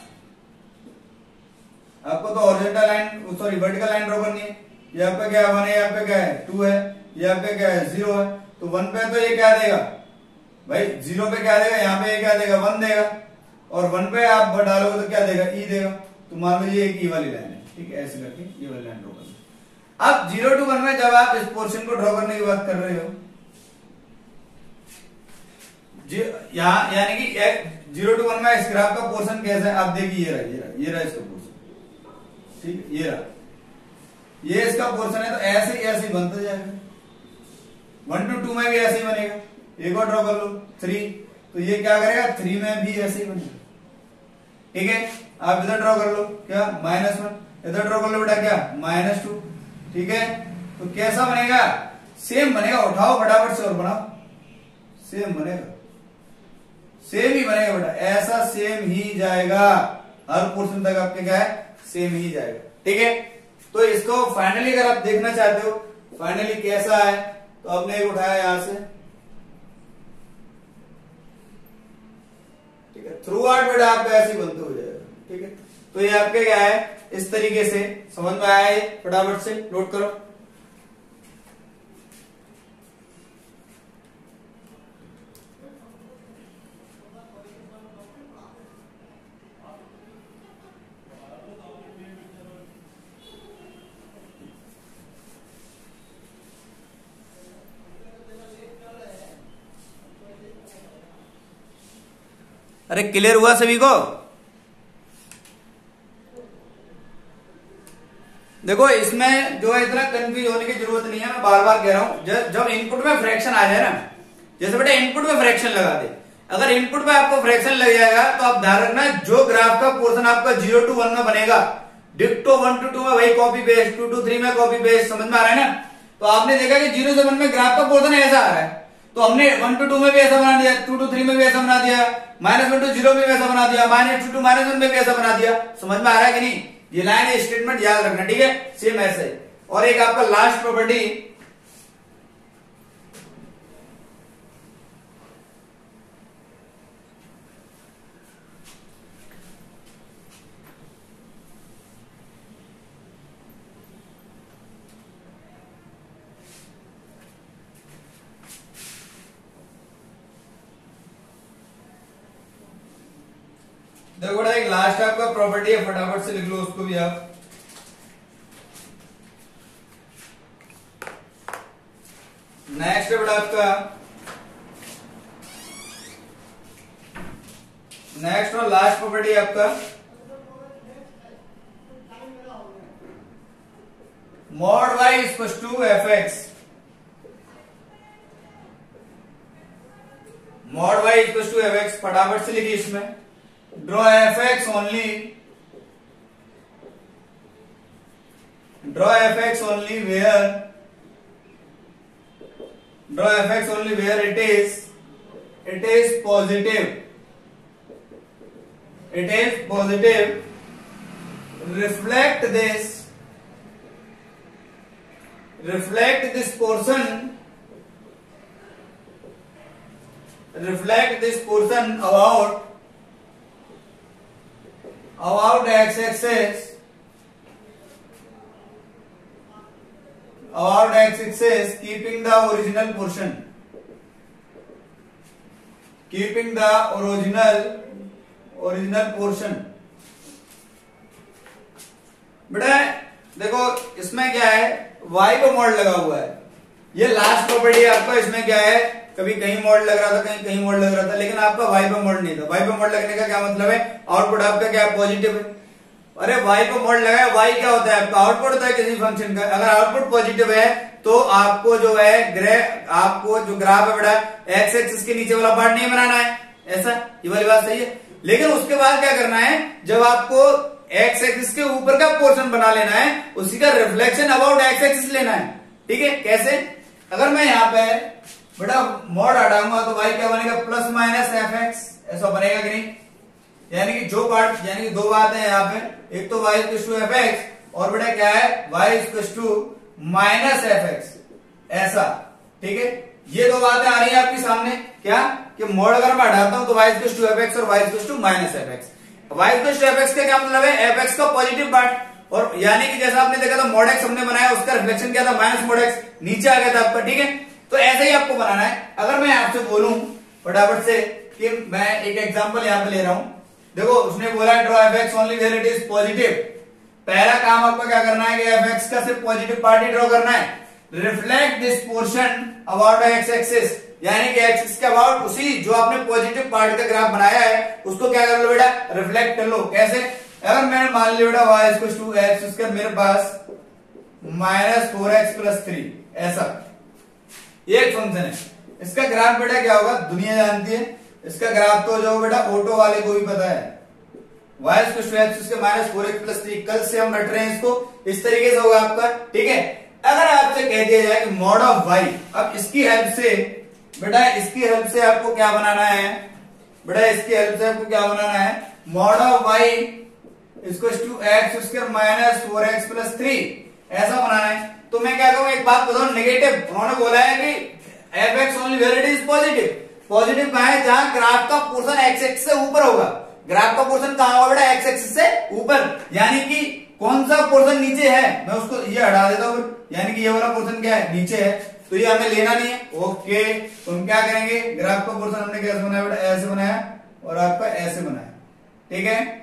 आपको तो horizontal line sorry vertical line draw करनी है। ये आपका क्या है 1 है, यहाँ पे क्या है 2 है, ये आपका क्या है 0 है। तो 1 पे तो ये क्या देगा भाई, 0 पे क्या देगा, यहाँ पे ये क्या देगा 1 देगा, और 1 पे आप डालोगे तो क्या देगा e देगा। तो मान लो ये एक e वाली लाइन है। ठीक है, ऐसे करके ये वाली लाइन ड्रॉ करना। अब 0 to 1 में जब आप इस पोर्शन को ड्रॉ करने की बात कर रहे हो, यहाँ यानी कि 0 to 1 में इस ग्राफ का पोर्शन कैसा है आप देखिए, ये रहा इसका पोर्शन। ठीक है, ये इसका पोर्शन है, तो ऐसे ही बनता जाएगा। 1 to 2 में भी ऐसे ही बनेगा। एक और ड्रॉ कर लो 3, तो ये क्या करेगा 3 में भी ऐसे ही बनेगा। ठीक है, आप इधर ड्रॉ कर लो क्या -1, इधर ड्रॉ कर लो बेटा क्या -2। ठीक है, तो कैसा बनेगा, सेम बनेगा। उठाओ फटाफट से और बनाओ, सेम बनेगा, सेम ही बनेगा बेटा, ऐसा सेम ही जाएगा। हर पोर्शन तक आपके क्या है सेम ही जाएगा। ठीक है, तो इसको फाइनली अगर आप देखना चाहते हो फाइनली कैसा है, तो आपने एक उठाया यहां से। ठीक है, थ्रू आउट बेटा आपका ऐसे ही बनते हो जाएगा। ठीक है, तो ये आपके क्या है इस तरीके से। समझ में आया? ये फटाफट से नोट करो। अरे क्लियर हुआ सभी को? देखो इसमें जो है इतना कंफ्यूज होने की जरूरत नहीं है, मैं बार बार कह रहा हूं। जब इनपुट में फ्रैक्शन आ जाए ना, जैसे बेटा इनपुट में फ्रैक्शन लगा दे, अगर इनपुट में आपको फ्रैक्शन लग जाएगा तो आप ध्यान रखना जो ग्राफ का पोर्शन आपका 0 to 1 में बनेगा, डिक्टो 1 to 2 में वही कॉपी पेस्ट, 2 to 3 में कॉपी पेस्ट। समझ में आ रहा है ना? तो आपने देखा कि 0 से 1 में ग्राफ का पोर्शन ऐसा आ रहा है, तो हमने 1 to 2 में भी ऐसा बना दिया, 2 to 3 में भी ऐसा बना दिया, -1 to 0 में भी ऐसा बना दिया, -2 to -1 में भी ऐसा बना दिया। समझ में आ रहा है कि नहीं? ये लाइन स्टेटमेंट याद रखना। ठीक है, सेम ऐसे। और एक आपका लास्ट प्रॉपर्टी, देखो बेटा एक लास्ट आपका प्रॉपर्टी है, फटाफट से लिख लो उसको भी आप। नेक्स्ट है बेटा आपका नेक्स्ट और लास्ट प्रॉपर्टी आपका mod y = fx। mod y = fx फटाफट से लिखिए इसमें। draw fx only where it is positive, reflect this portion about x-axis keeping the original portion। Keeping the original portion. बेटा देखो इसमें क्या है, y पे मॉड लगा हुआ है, ये लास्ट प्रॉपर्टी है आपका। इसमें क्या है, कभी कहीं मॉड लग रहा था, कहीं कहीं मॉड लग रहा था, लेकिन आपका y पे मॉड नहीं था। y पे मॉड लगने का क्या मतलब है, आउटपुट आपका क्या है, पॉजिटिव है। अरे y पे मॉड लगा है, y क्या होता है आपका, आउटपुट होता है किसी फंक्शन का। अगर आउटपुट पॉजिटिव है तो आपको जो है आपको जो ग्राफ है बेटा एक्स एक्सिस के नीचे वाला पार्ट नहीं बनाना है, ऐसा, ये वाली बात सही है। लेकिन उसके बाद क्या करना है, जब आपको एक्स एक्सिस के ऊपर का पोर्शन बना लेना है, उसी का रिफ्लेक्शन अबाउट एक्स एक्सिस लेना है। ठीक है, कैसे, अगर मैं यहाँ पे बेटा मॉड हटाऊंगा तो y क्या बनेगा, प्लस माइनस एफ एक्स, ऐसा बनेगा कि नहीं। यानी कि जो पार्ट, यानी कि दो बातें हैं यहाँ पे, एक तो y equal to f x और बेटा क्या है y equal to minus f x, ऐसा। ठीक है, ये दो बातें आ रही है आपके सामने, क्या कि मॉड अगर मैं हटाता हूं तो y equal to f x और y equal to minus f x. y equal to f x का क्या मतलब है, एफ एक्स का पॉजिटिव पार्ट, और यानी कि जैसा आपने देखा था मॉड एक्स हमने बनाया, उसका रिफ्लेक्शन क्या था, माइनस मॉड एक्स, नीचे आ गया था आपका। ठीक है, तो ऐसे ही आपको बनाना है। अगर मैं आपसे बोलूं फटाफट से कि मैं एक एग्जांपल यहां पे ले रहा हूं, देखो उसने बोला draw f x only where it is positive. पहला काम आपको क्या करना है कि एफ एक्स का सिर्फ पॉजिटिव पार्ट ही ड्रॉ करना है। Reflect this portion about x axis, यानी कि एक्सिस के अबाउट उसी जो आपने पॉजिटिव पार्ट का ग्राफ बनाया है उसको क्या कर लो बेटा, रिफ्लेक्ट कर लो। कैसे, अगर मैंने मान लिया बेटा y इक्वल टू एक्स, उसका मेरे पास माइनस 4x प्लस 3, ऐसा एक फंक्शन है। इसका ग्राफ बेटा क्या होगा, दुनिया जानती है, इसका ग्राफ तो जो बेटा ऑटो वाले को भी पता है, y इक्वल टू एक्स उसके माइनस 4x प्लस 3। कल से हम रट रहे हैं इसको, इस तरीके से होगा आपका। ठीक है, अगर आपसे कह दिया जाए कि मॉड ऑफ y, अब इसकी हेल्प से बेटा, इसकी हेल्प से आपको क्या बनाना है बेटा, इसकी हेल्प से आपको क्या बनाना है, mod of y equal to x उसके माइनस 4x प्लस 3, ऐसा बनाना है। तो मैं क्या कहूँ, एक बात बताऊं, नेगेटिव, उन्होंने बोला है कि f x only where it is positive. Positive कहां है, जहां ग्राफ का पोर्शन एक्स एक्सिस से ऊपर होगा। ग्राफ का पोर्शन कहां होगा बेटा, एक्स एक्सिस से ऊपर, यानी कि कौन सा पोर्शन नीचे है, मैं उसको ये हटा देता हूं, यानी कि ये वाला पोर्शन क्या है, नीचे है, तो ये हमें लेना नहीं है। ओके, तो हम क्या करेंगे, ग्राफ का पोर्शन हमने कैसे बनाया बेटा, ऐसे बनाया और आपका ऐसे बनाया। ठीक है,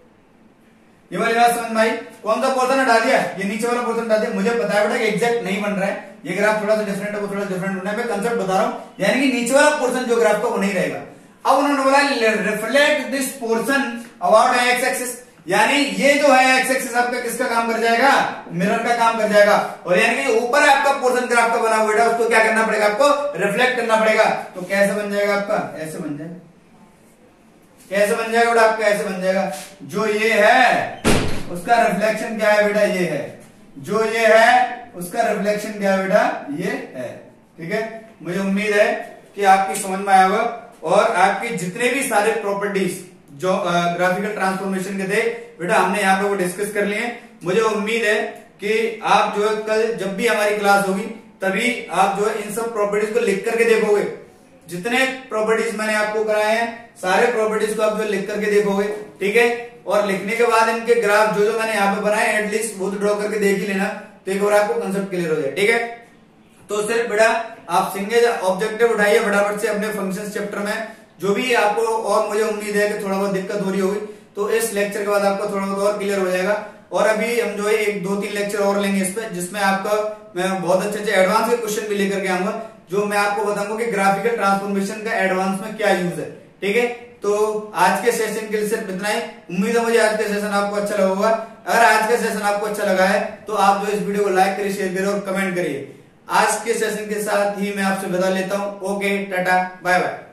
ये वाली बात समझ में आई। कौन सा पोर्शन हटा दिया, ये नीचे वाला पोर्शन हटा दिया। मुझे पता है बेटा कि एग्जैक्ट नहीं बन रहा है, ये ग्राफ थोड़ा सा डिफरेंट है, वो थोड़ा डिफरेंट बनना है, मैं कंसेप्ट बता रहा हूं, यानी कि नीचे वाला पोर्शन जो ग्राफ का वो नहीं रहेगा। अब उन्होंने बोला reflect this portion about x axis, यानी ये जो है एक्स एक्सिस आपका किसका काम कर जाएगा, मिरर का काम कर जाएगा। और यानी कि ऊपर आपका पोर्शन ग्राफ का बना हुआ है, उसको क्या करना पड़ेगा, आपको रिफ्लेक्ट करना पड़ेगा। तो कैसे बन जाएगा आपका, ऐसे बन जाएगा। कैसे बन जाएगा बेटा आपका, ऐसे बन जाएगा। जो ये है उसका रिफ्लेक्शन क्या है बेटा, ये है। जो ये है उसका रिफ्लेक्शन क्या है बेटा, ये है। ठीक है, मुझे उम्मीद है कि आपकी समझ में आया होगा, और आपके जितने भी सारे प्रॉपर्टीज जो ग्राफिकल ट्रांसफॉर्मेशन के थे बेटा हमने यहाँ पे वो डिस्कस कर लिए। मुझे उम्मीद है कि आप जो है कल जब भी हमारी क्लास होगी तभी आप जो है इन सब प्रॉपर्टीज को लिख करके देखोगे। जितने प्रॉपर्टीज मैंने आपको कराए हैं सारे प्रॉपर्टीज को आप जो लिख करके देखोगे। ठीक है, और लिखने के बाद इनके ग्राफ जो मैंने यहाँ पे बनाए एटलीस्ट वो तो ड्रॉ करके देख ही लेना, तो एक बार आपको कंसेप्ट क्लियर हो जाए। ठीक है, तो सिर्फ बेटा आप सिंगल ऑब्जेक्टिव उठाइए फटाफट से अपने फंक्शंस चैप्टर में, जो भी आपको, और मुझे उम्मीद है कि थोड़ा बहुत दिक्कत हो रही होगी तो इस लेक्चर के बाद आपका थोड़ा बहुत और क्लियर हो जाएगा। और अभी हम जो है 1-2-3 लेक्चर और लेंगे इस पे, जिसमें आपका मैं बहुत अच्छे एडवांस के क्वेश्चन भी लेकर के आऊंगा, जो मैं आपको बताऊंगा कि ग्राफिकल ट्रांसफॉर्मेशन का एडवांस में क्या यूज है। ठीक है, तो आज के सेशन के लिए सिर्फ इतना ही। उम्मीद है मुझे आज का सेशन आपको अच्छा लगा होगा। अगर आज का सेशन आपको अच्छा लगा है तो आप जो इस वीडियो को लाइक करिए, शेयर करिए और कमेंट करिए। आज के सेशन के साथ ही मैं आपसे विदा लेता हूं। Okay, tata, bye bye.